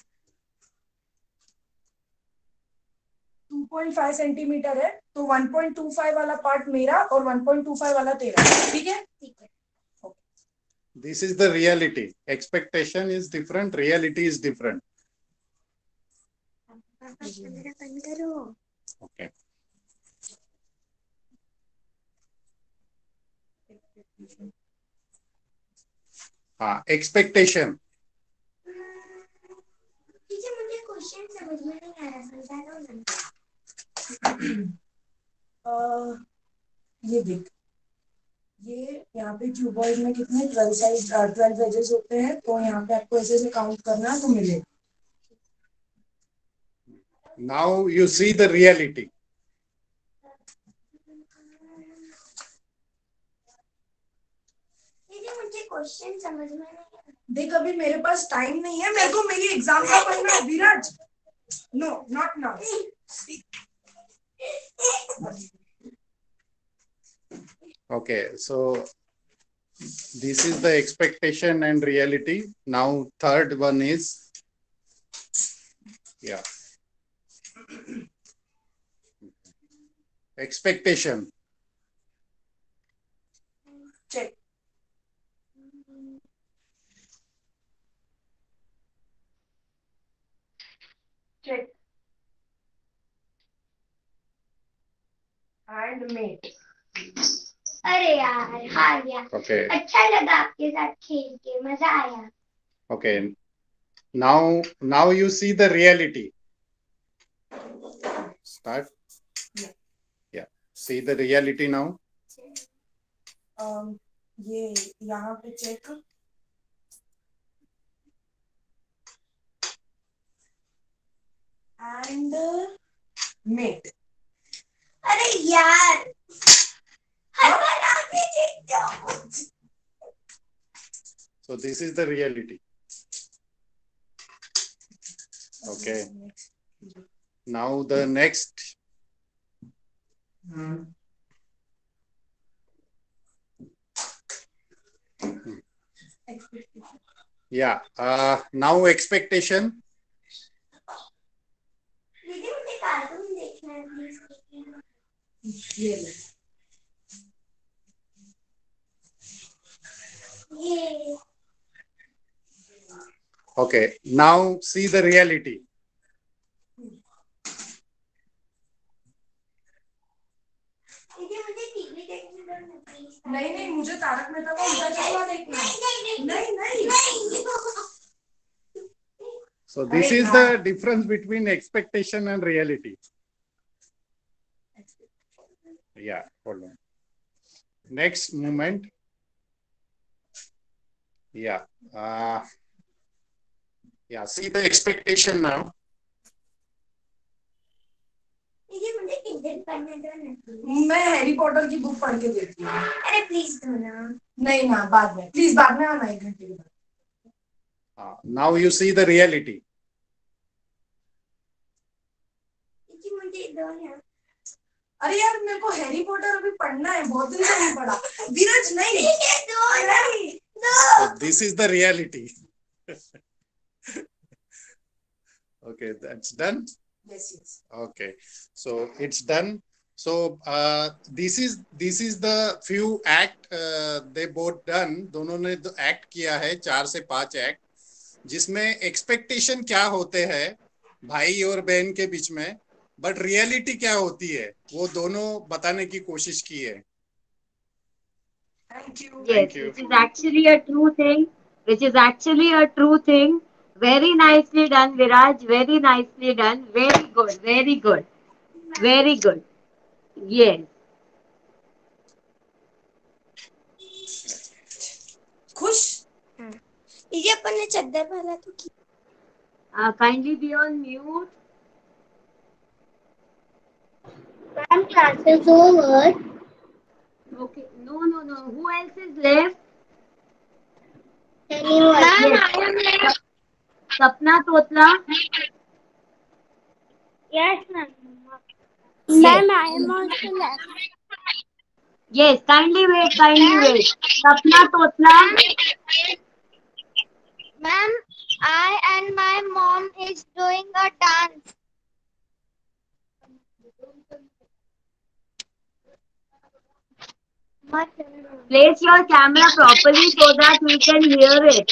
2.5 सेंटीमीटर है तो 1.25 वाला पार्ट मेरा और 1.25 वाला तेरा, ठीक है? ठीक है। This is the reality. Expectation is different. Reality is different. Okay. हाँ, expectation. मुझे क्वेश्चन समझ में नहीं आ रहा, समझाओ ना। ये देख, ये यहाँ पे क्यूबॉइड में कितने 12 एजेस होते हैं, तो यहाँ पे आपको ऐसे से काउंट करना है तो मिले। Now you see the reality. मुझे क्वेश्चन समझ में नहीं आ रहा। देख अभी मेरे पास टाइम नहीं है, मेरे को मेरी एग्जाम का पढ़ना है। Viraj, no not now. Okay, so this is the expectation and reality. Now third one is, yeah, expectation. Check. Check. And mate. अरे यार हार गया। Okay. अच्छा लगा आपके साथ खेल के, मजा आया। Okay. Now you see the reality. Start. Yeah. See the reality now. ये यहाँ पे चेक। And mate. अरे यार हर बार आप ही जीतते हो। So this is the reality. Okay. Now the next. Yeah. Now expectation. Okay. Now see the reality. नहीं मुझे तारक मेहता का उल्टा चश्मा देखना है। नहीं So this is the difference between expectation and reality. Yeah, hold on. Next moment. Yeah. Yeah, see the expectation now. मैं Harry Potter की बुक पढ़ के देती हूँ। अरे प्लीज दो ना। नहीं ना, बाद में प्लीज, बाद में आना 1 घंटे के बाद। Now you see the reality. अरे यार मेरे को हैरी पॉटर अभी पढ़ना है, बहुत दिन से नहीं पढ़ा। विराज नहीं। So this is the reality. Okay, that's done. Yes. Okay, so it's done. So this is the few act they both done. दोनों ने act किया है 4 से 5 act, जिसमें expectation क्या होते हैं भाई और बहन के बीच में, but reality क्या होती है वो दोनों बताने की कोशिश की है. Thank you. Yes, Thank you. which is actually a true thing. Very nicely done, Viraj. Very nicely done. Very good. Very good. Very good. Yes. खुश? ये अपन ने चद्दर वाला तो की। Kindly be on mute. Ma'am, class is over. Okay. No. Who else is left? Anyone? Ma'am, I am left. Sapna Totla. Yes, ma'am. Yes. Ma'am, I am also left. Yes, kindly wait. Sapna Totla. Ma'am, I and my mom is doing a dance. Place your camera properly so that we can hear it.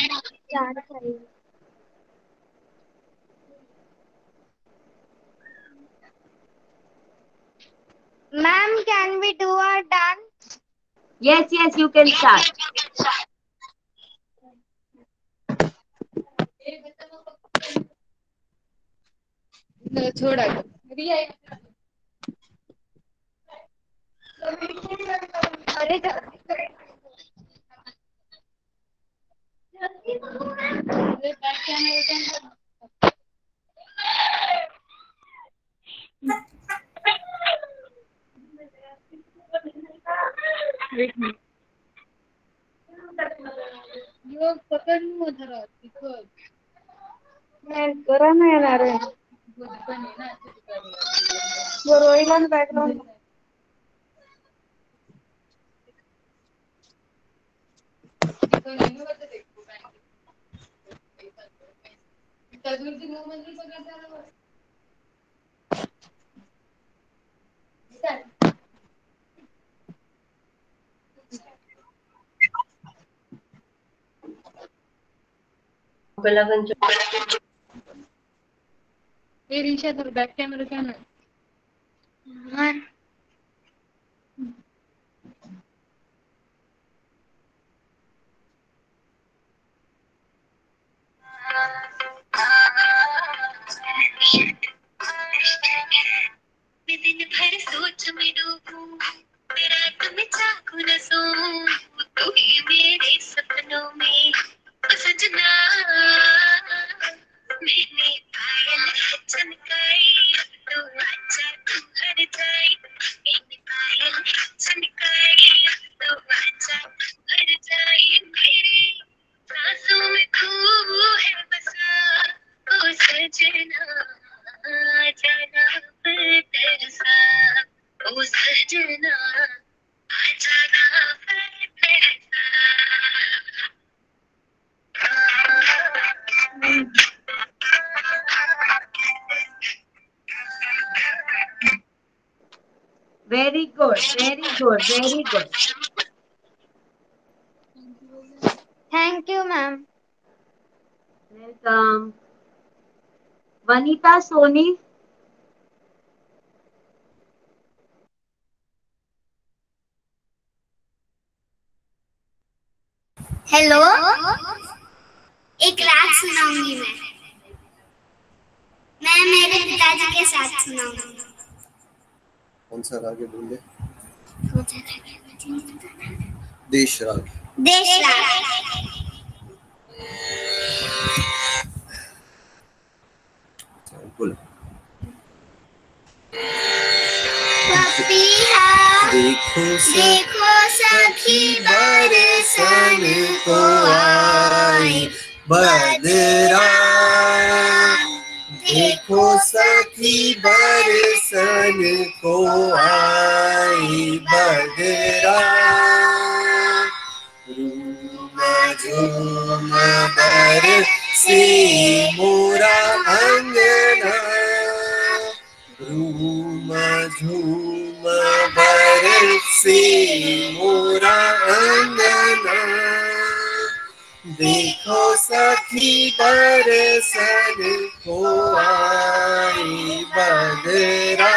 Ma'am, can we do a dance? Yes, you can start. छोड़ा रिया अरे पकड़ धरा करा नाही येणार आहे रोईला background Risha तर back camera क्या ना दिन भर सोच में डूबूं रात में चाकू न सोऊं तू ही मेरे सपनों में सजना मैंने पायल चमकाई तो आजा तू हर जाए मैंने पायल चमकाई तो आजा तू हर जाए मेरे सजना जाना फिर तरसा ओ सजना जाना फिर तरसा। Very good, very good, very good. Thank you, ma'am. Welcome. Vanita Soni. Hello, एक राग सुनाऊंगी मैं मेरे पिताजी के साथ सुनाऊंगी। कौन सा राग है बोले? देश राग। देश राग। बोलो। पपिया देखो देखो सखी बरसन को आई बदरा, देखो सखी बरसन को आई बदरा, झूम बरसे मोरा अंगना, झूम झूम बरसे मोरा अंगना, देखो सखी बरसन को आई बदरा,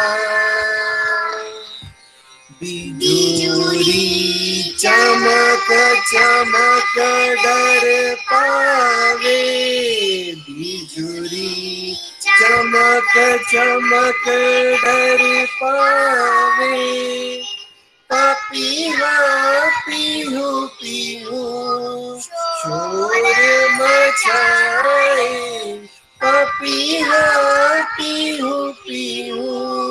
बिजुरी चमक चमक डर पावे, बिजुरी चमक चमक डर पावे, पपीहा पीहू पीहू शोर मचाए, पपीहा पीहू पीहू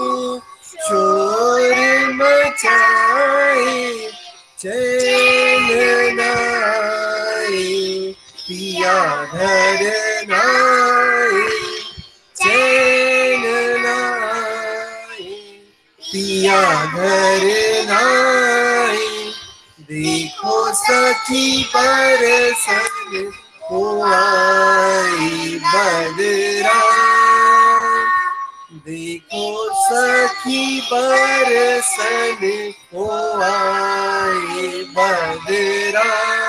शोर मचाए, चैन नाए पिया घर नाए, चैन नाए पिया घर नाए, देखो सखी बरसन को आई बदरा, देखो सखी बरसन को आई बदरा।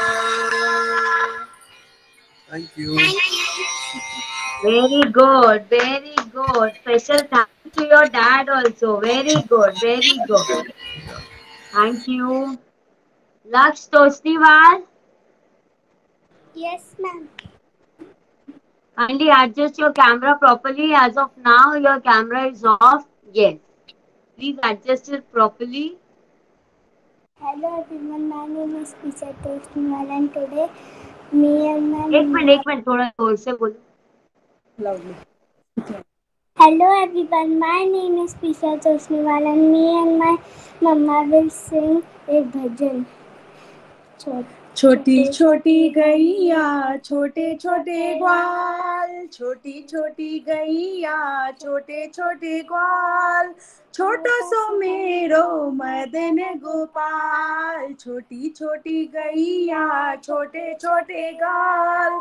Thank you. Very good, very good. Special thanks to your dad also. Very good, very good. Thank you. Laksh Tosniwal. Yes, ma'am. Kindly adjust your camera properly. As of now, your camera is off. Yes. Please adjust it properly. Hello everyone, my name is Isha Tosniwal and today me and my एक minute थोड़ा जोर से बोलो। Hello everyone, my name is Pisha Tosniwal and me and my mama will sing a bhajan. छोटी छोटी गैया छोटे छोटे ग्वाल, छोटी छोटी गैया छोटे छोटे ग्वाल, छोटो सो मेरो मदन गोपाल, छोटी छोटी गैया छोटे छोटे ग्वाल,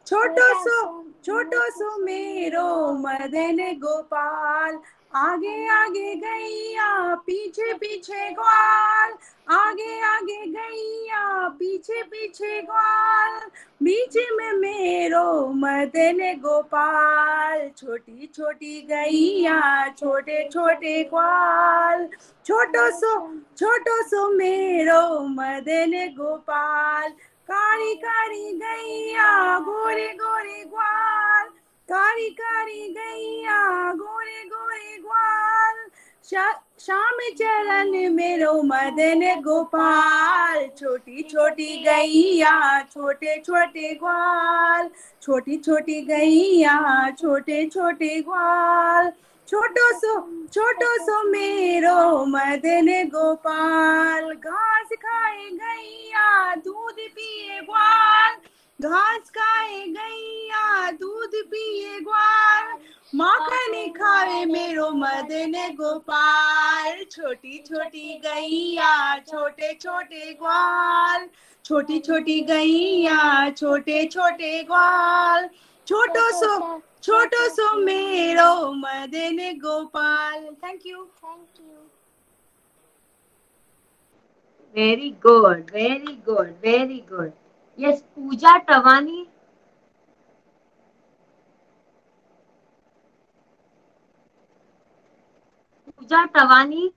छोटो सो मेरो मदन गोपाल, आगे आगे गैया पीछे पीछे ग्वाल, आगे आगे गैया पीछे पीछे ग्वाल, बीच में मेरो मदन गोपाल, छोटी छोटी गैया छोटे छोटे ग्वाल, छोटो सो मेरो मदन गोपाल, कारी कारी गैया गोरे गोरे ग्वाल, कारी कारी गैया गोरे गोरे ग्वाल, श्याम चरण मेरो मदन गोपाल, छोटी छोटी गैया छोटे छोटे ग्वाल, छोटी छोटी गैया छोटे छोटे ग्वाल, छोटो सो मेरो मदन गोपाल, घास खाए गैया दूध पिए ग्वाल, घास खाए गैया दूध पिए ग्वाल, माखन खाए मेरो मदन गोपाल। छोटी छोटी गैया छोटे छोटे ग्वाल, छोटी छोटी गैया छोटे छोटे ग्वाल, छोटो सो मेरो Madan Gopal. Thank you. Very good, very good, very good. Yes, Puja Tawani. Puja Tawani.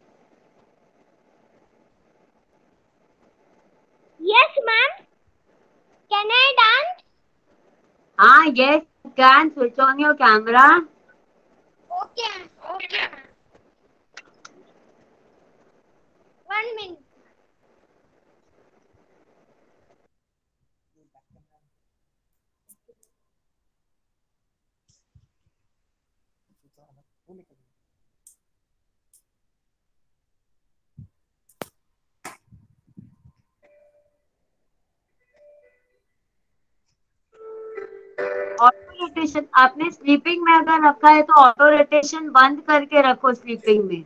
Yes, ma'am. Can I dance? हाँ, yes, you can switch on your camera. Okay. Okay. 1 minute. Auto rotation आपने स्लीपिंग में अगर रखा है तो ऑटो रोटेशन बंद करके रखो स्लीपिंग में।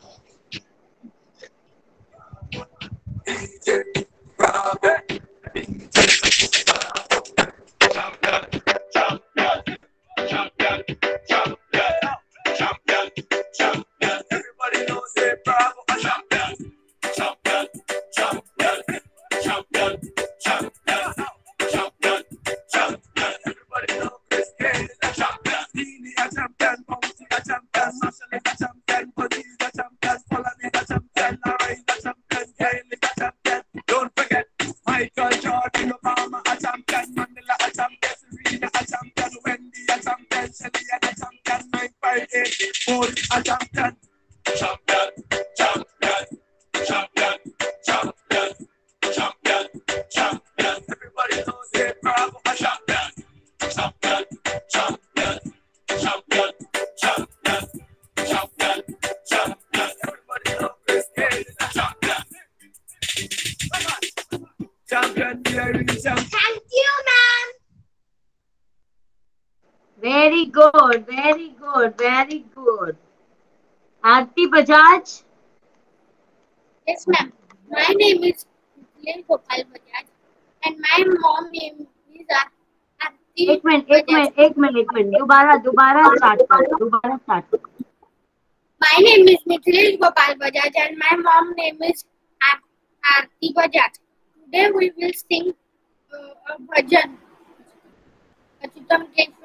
Thank you, ma'am. Very good, very good, very good. Aarti Bajaj. Yes, ma'am. My name is Nikhil Gopal Bajaj, and my mom name is Aarti एक मिनट दोबारा स्टार्ट करो। My name is Nikhil Gopal Bajaj, and my mom name is Aarti Bajaj. Today we will sing a bhajan. Achyutam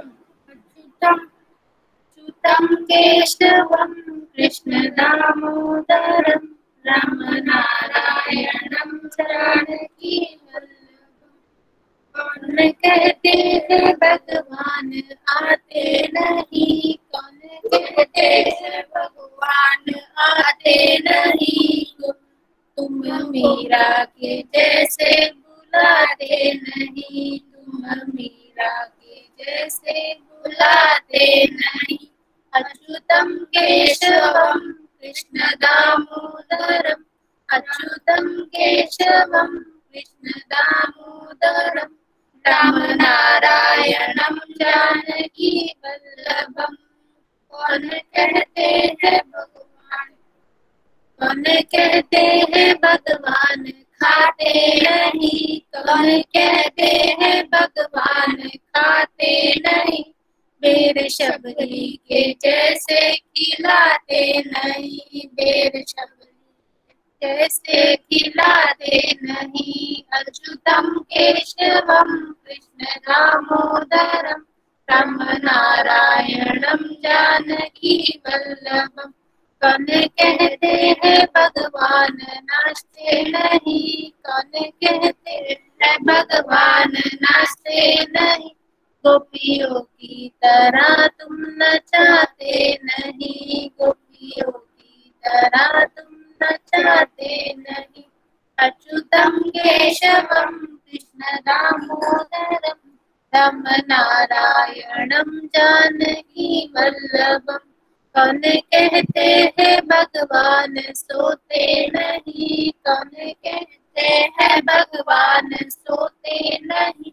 Keshavam Krishna Damodaram Ramanarayanam Janaki Vallabham। कौन कहते हैं भगवान आते नहीं, कौन कहते हैं भगवान आते नहीं, तुम मीरा के जैसे बुलाते नहीं, तुम मीरा के जैसे बुलाते नहीं। अच्युतम केशवम कृष्ण दामोदरम, अच्युतम केशवम कृष्ण दामोदरम राम नारायणम जानकी वल्लभम। कौन कहते हैं भगवान, कौन कहते हैं भगवान खाते नहीं, कौन कहते हैं भगवान खाते नहीं, बेर शबरी के जैसे खिलाते नहीं, बेर शबरी जैसे खिलाते नहीं। अच्युतम केशवम कृष्ण दामोदरम राम नारायणम जानकी वल्लभम। कौन कहते हैं भगवान नाचते नहीं, कौन कहते हैं भगवान नाचते नहीं, गोपियों की तरह तुम नचाते नहीं, गोपियों की तरह तुम नचाते नहीं। अच्युतम केशवम कृष्ण दामोदरम राम नारायणम जानकी वल्लभम। कौन कहते हैं भगवान सोते नहीं, कौन कहते हैं भगवान सोते नहीं,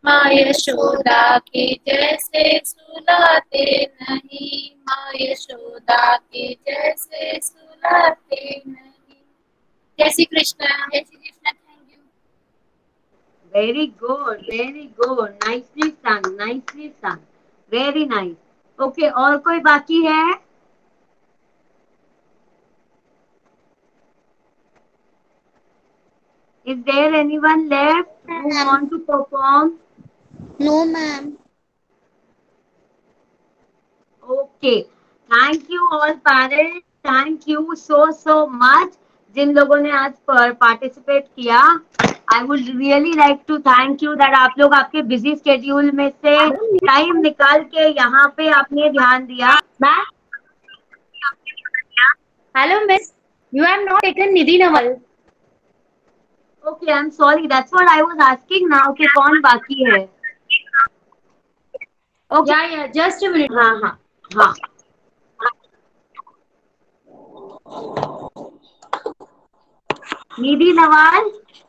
माँ यशोदा के जैसे सुलाते नहीं, माँ यशोदा के जैसे सुलाते नहीं। जय श्री कृष्ण। जय Shri Krishna. Thank you. Very good, very good. Nicely sung, nicely sung. Very nice. Okay, और कोई बाकी है? Is there anyone left who want to perform? No, ma'am. Okay. Thank you all parents. Thank you so much. जिन लोगों ने आज participate किया, I would really like to thank you that आप लोग आपके बिजी स्केड्यूल में से टाइम निकाल के यहाँ पे आपने ध्यान दिया. Hello, miss. You have not taken Nidhi Nawal. Okay, I'm sorry. That's what I was asking now. कि कौन बाकी है? Okay. Yeah, just a minute. हाँ. निधि Nawal.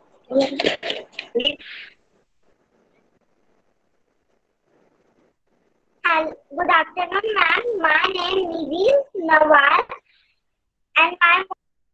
Good afternoon, ma'am. My name is Nidhi Nawal, and I'm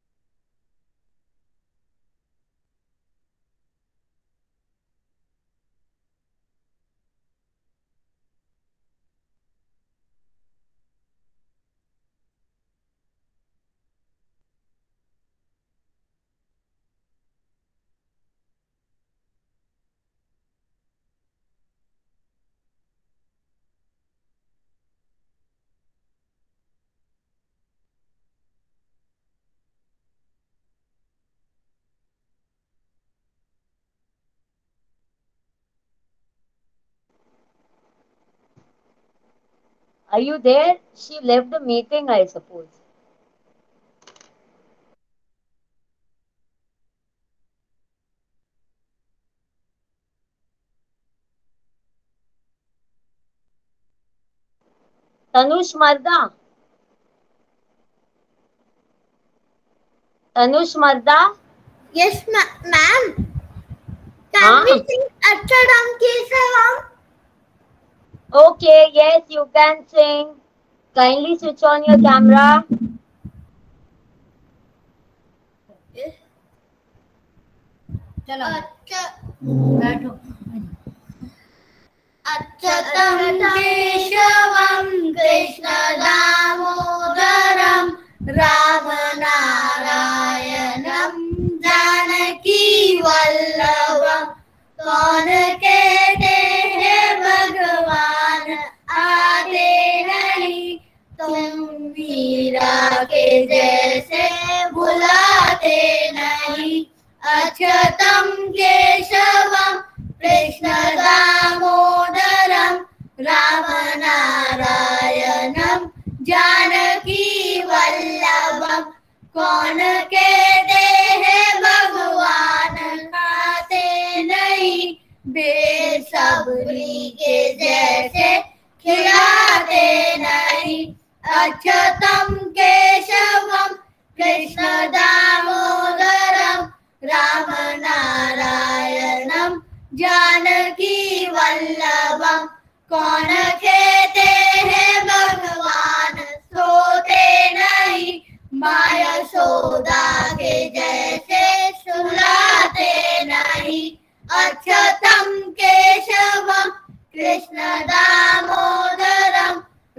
Are you there? She left the meeting, I suppose. Tanush Marda. Tanush Marda. yes, ma'am. Can we sing Achadam Kesavam? Okay, yes, you can sing. Kindly switch on your camera. चलो बैठो. अच्युतं केशवं कृष्ण दामोदरं रामनारायणं जानकी वल्लभं कौन कहते हैं भगवान आते नहीं, तुम मीरा के जैसे बुलाते नहीं. अच्युतं केशवं कृष्ण दामोदरं रामनारायणं जानकी वल्लभं कौन कहते हैं भगवान खाते नहीं, बेसब्री के जैसे खिलाते नहीं. अच्युतं केशवं कृष्ण दामोदरं रामनारायणं जानकी वल्लभं कौन कहते हैं भगवान सोते नहीं, माँ यशोदा के जैसे सुलाते नहीं. अच्युतं केशवं कृष्ण दामोदरं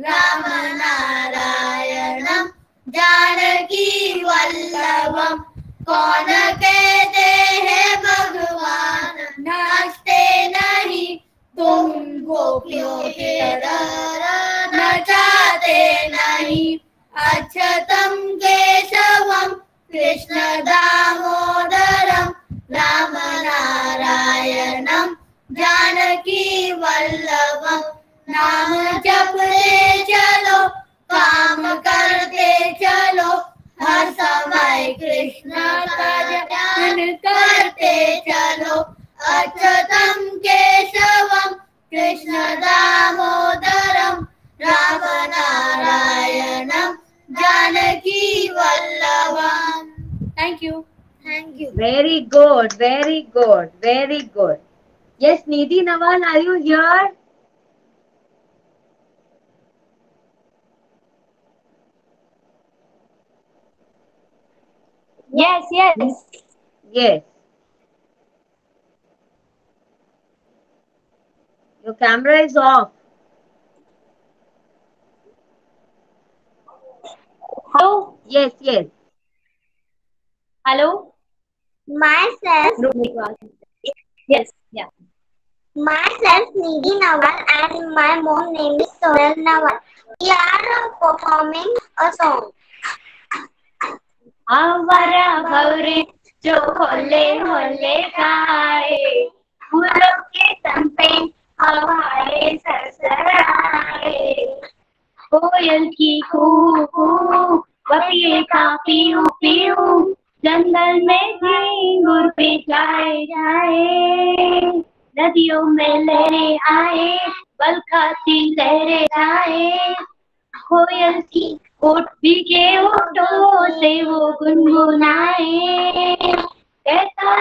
रामनारायणं जानकी वल्लभं कौन कहते हैं भगवान नाचते नहीं, तुम गोपियों के तरह नचाते नहीं. अच्युतं केशवं कृष्ण दामोदरं रामनारायणं जानकी वल्लभं नाम जपते चलो काम करते चलो, हर समय कृष्ण का ध्यान करते चलो. अच्युतं केशवं Krishna दामोदरं रामनारायणं Janaki वल्लभं. Thank you. Thank you. Very good, very good, very good. Yes, Nidhi Nawal, are you here? Yes, yes. Yes. Your camera is off. Hello. Yes, yes. Hello. Myself. Yes, yeah. Myself, Nidhi Nawal, and my mom name is Sonal Nawal. We are performing a song. आवारा भवरे जो होले होले गाए, फूलों के तन पे हवाए सरसराए, कोयल की कू कू, बगुले का पीऊ पीऊ, जंगल में झींगुर पे जाए जाए, नदियों में लहरें आए, बल खाती लहरें जाए, कोयल की कोठी के ओठों से वो गुनगुनाए, कहता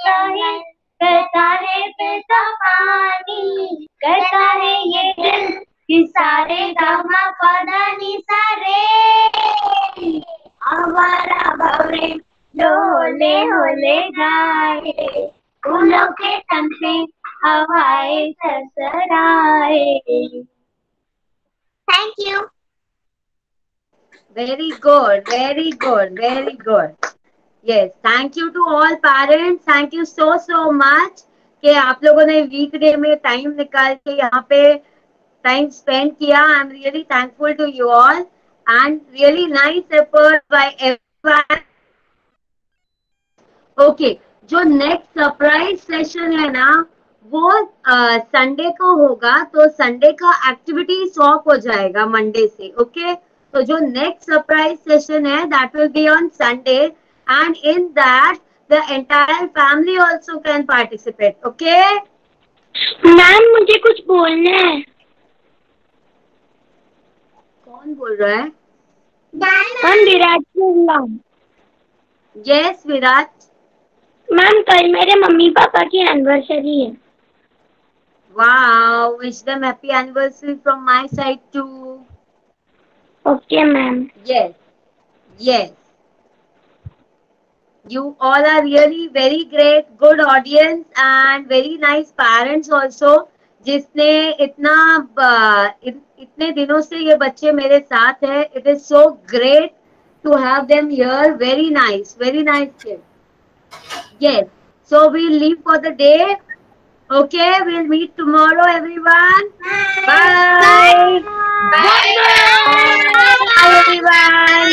है बेटा पानी, कहता है ये दिल कि सारे गामा पदानी सारे, आवारा भवरे जो होले होले गाए, फूलों के तन पे हवाएं सरसराए. Thank you. Very good, very good, very good. Yes, thank you to all parents. Thank you so much कि आप लोगों ने वीकडे में टाइम निकाल के यहाँ पे टाइम स्पेंड किया. I am really thankful to you all and really nice effort by everyone. Okay, जो नेक्स्ट सरप्राइज सेशन है ना वो संडे को होगा, तो संडे का एक्टिविटी स्वैप हो जाएगा मंडे से. ओके, तो जो नेक्स्ट सरप्राइज सेशन है that will be on Sunday and in that the entire family also can participate. Okay ma'am, मुझे कुछ बोलना है. कौन बोल रहा है? मैम, विराट बोल रहा हूँ. यस विराट. मैम, कल मेरे मम्मी पापा की एनिवर्सरी है. Wow, wish them happy anniversary from my side too. Okay, ma'am. Yes, yes. You all are really very great, good audience and very nice parents also. जिसने इतने दिनों से ये बच्चे मेरे साथ हैं. It is so great to have them here. Very nice kid. Yes. So we'll leave for the day. Okay, we'll meet tomorrow, everyone. Bye. Bye. Bye, everyone.